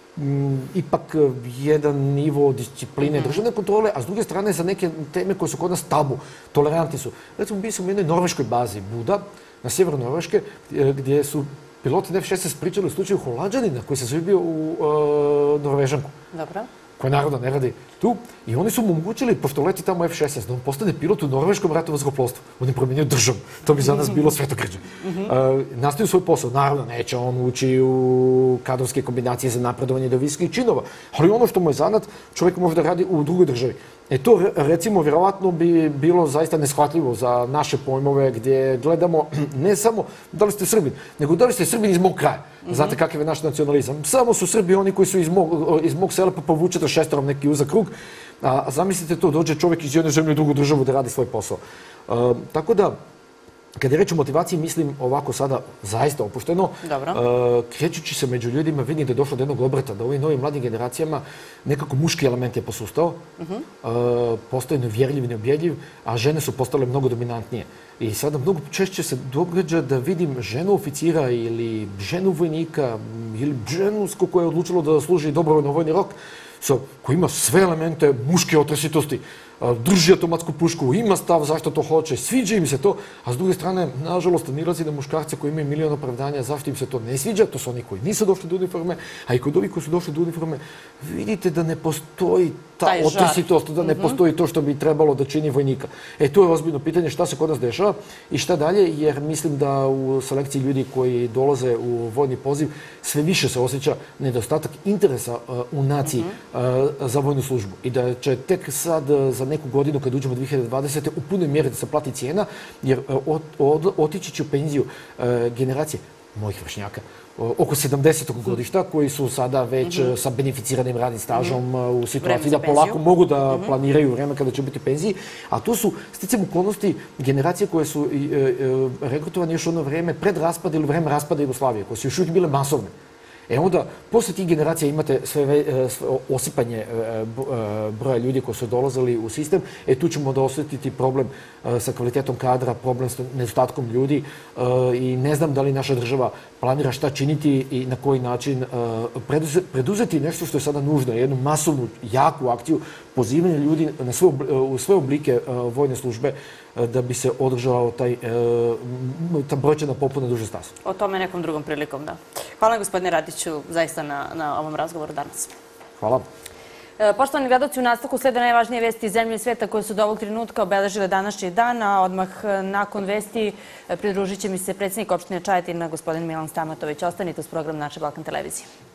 [SPEAKER 2] ipak jedan nivo discipline državne kontrole, a s druge strane za neke teme koje su kod nas tabu, tolerantni su. Recimo, bili smo u jednoj norveškoj bazi Buda, na sjeveru Norveške, gdje su piloti F šesnaest pričali u slučaju Holanđanina koji se zbio u uh, Norvežanku.
[SPEAKER 4] Dobro.
[SPEAKER 2] Koja naravno ne radi tu. I oni su mu omogućili, pošto leti tamo F šesnaest, da on postane pilot u norveškom ratnom zrakoplovstvu. On je promijenio državu. To bi za nas bilo svetogrđe. Uh, nastavio svoj posao. Naravno, neće on ući u kadrovske kombinacije za napredovanje do visokih činova. Ali ono što mu je zanat, čovjek može da radi u drugoj državi. E to, recimo, vjerovatno bi bilo zaista neshvatljivo za naše pojmove gdje gledamo ne samo da li ste Srbin, nego da li ste Srbin iz mog kraja. Mm-hmm. Znate kakav je naš nacionalizam. Samo su Srbi oni koji su iz mog, iz mog sela pa povučete šesterom neki uzak krug. A zamislite to, dođe čovjek iz jedne zemlje u drugu državu da radi svoj posao. Uh, tako da, Kada je reč o motivaciji, mislim ovako sada zaista opušteno. Krećući se među ljudima, vidim da je došlo do jednog obrata, da ovim novim mladim generacijama nekako muški element je posustao, postoje nevjerljiv i neobjedljiv, a žene su postale mnogo dominantnije. I sada mnogo češće se događa da vidim ženu oficira ili ženu vojnika ili ženu koja je odlučila da služi dobrovoljno vojni rok, koji ima sve elemente muške otresitosti, drži automatsku pušku, ima stav zašto to hoće, sviđa im se to, a s druge strane, nažalost, nilazi na muškarce koji imaju milion opravdanja zašto im se to ne sviđa, to su oni koji nisu došli do uniforme, a i kod ovih koji su došli do uniforme, vidite da ne postoji ta otresitost, da ne postoji to što bi trebalo da čini vojnika. E, to je ozbiljno pitanje šta se kod nas dešava i šta dalje, jer mislim da u selekciji ljudi koji dolaze u vojni poziv sve više se osjeća nedostatak interesa u naciji za vojnu službu i da će tek sad za neku godinu, kad uđemo dve hiljade dvadesete. u punoj mjeri da se plati cijena, jer otići će u penziju generacije mojih vršnjaka, oko sedamdesetog godišta, koji su sada već sa beneficiranim radnim stažom u situaciji da polako mogu da planiraju vreme kada će biti penziji, a to su sticam okolnosti generacije koje su regrutovane još ono vreme pred raspada ili vreme raspada Jugoslavije, koje su još uvijek bile masovne. E onda, posle tih generacija imate sve osipanje broja ljudi koji su dolazili u sistem, e tu ćemo da osjetiti problem sa kvalitetom kadra, problem sa nedostatkom ljudi i ne znam da li naša država planira šta činiti i na koji način preduzeti nešto što je sada nužno, jednu masovnu, jaku akciju pozivanja ljudi u sve oblike vojne službe da bi se održao ta brojčana popuna duže staze.
[SPEAKER 4] O tome nekom drugom prilikom, da. Hvala gospodine Radiću zaista na ovom razgovoru danas.
[SPEAKER 2] Hvala.
[SPEAKER 1] Poštovani gledalci, u nastavku slede najvažnije vesti iz zemlje i sveta koje su do ovog trenutka obeležile današnji dan, a odmah nakon vesti pridružit će mi se predsjednik opštine Čajetina, gospodin Milan Stamatović. Ostanite uz program naše Balkan televizije.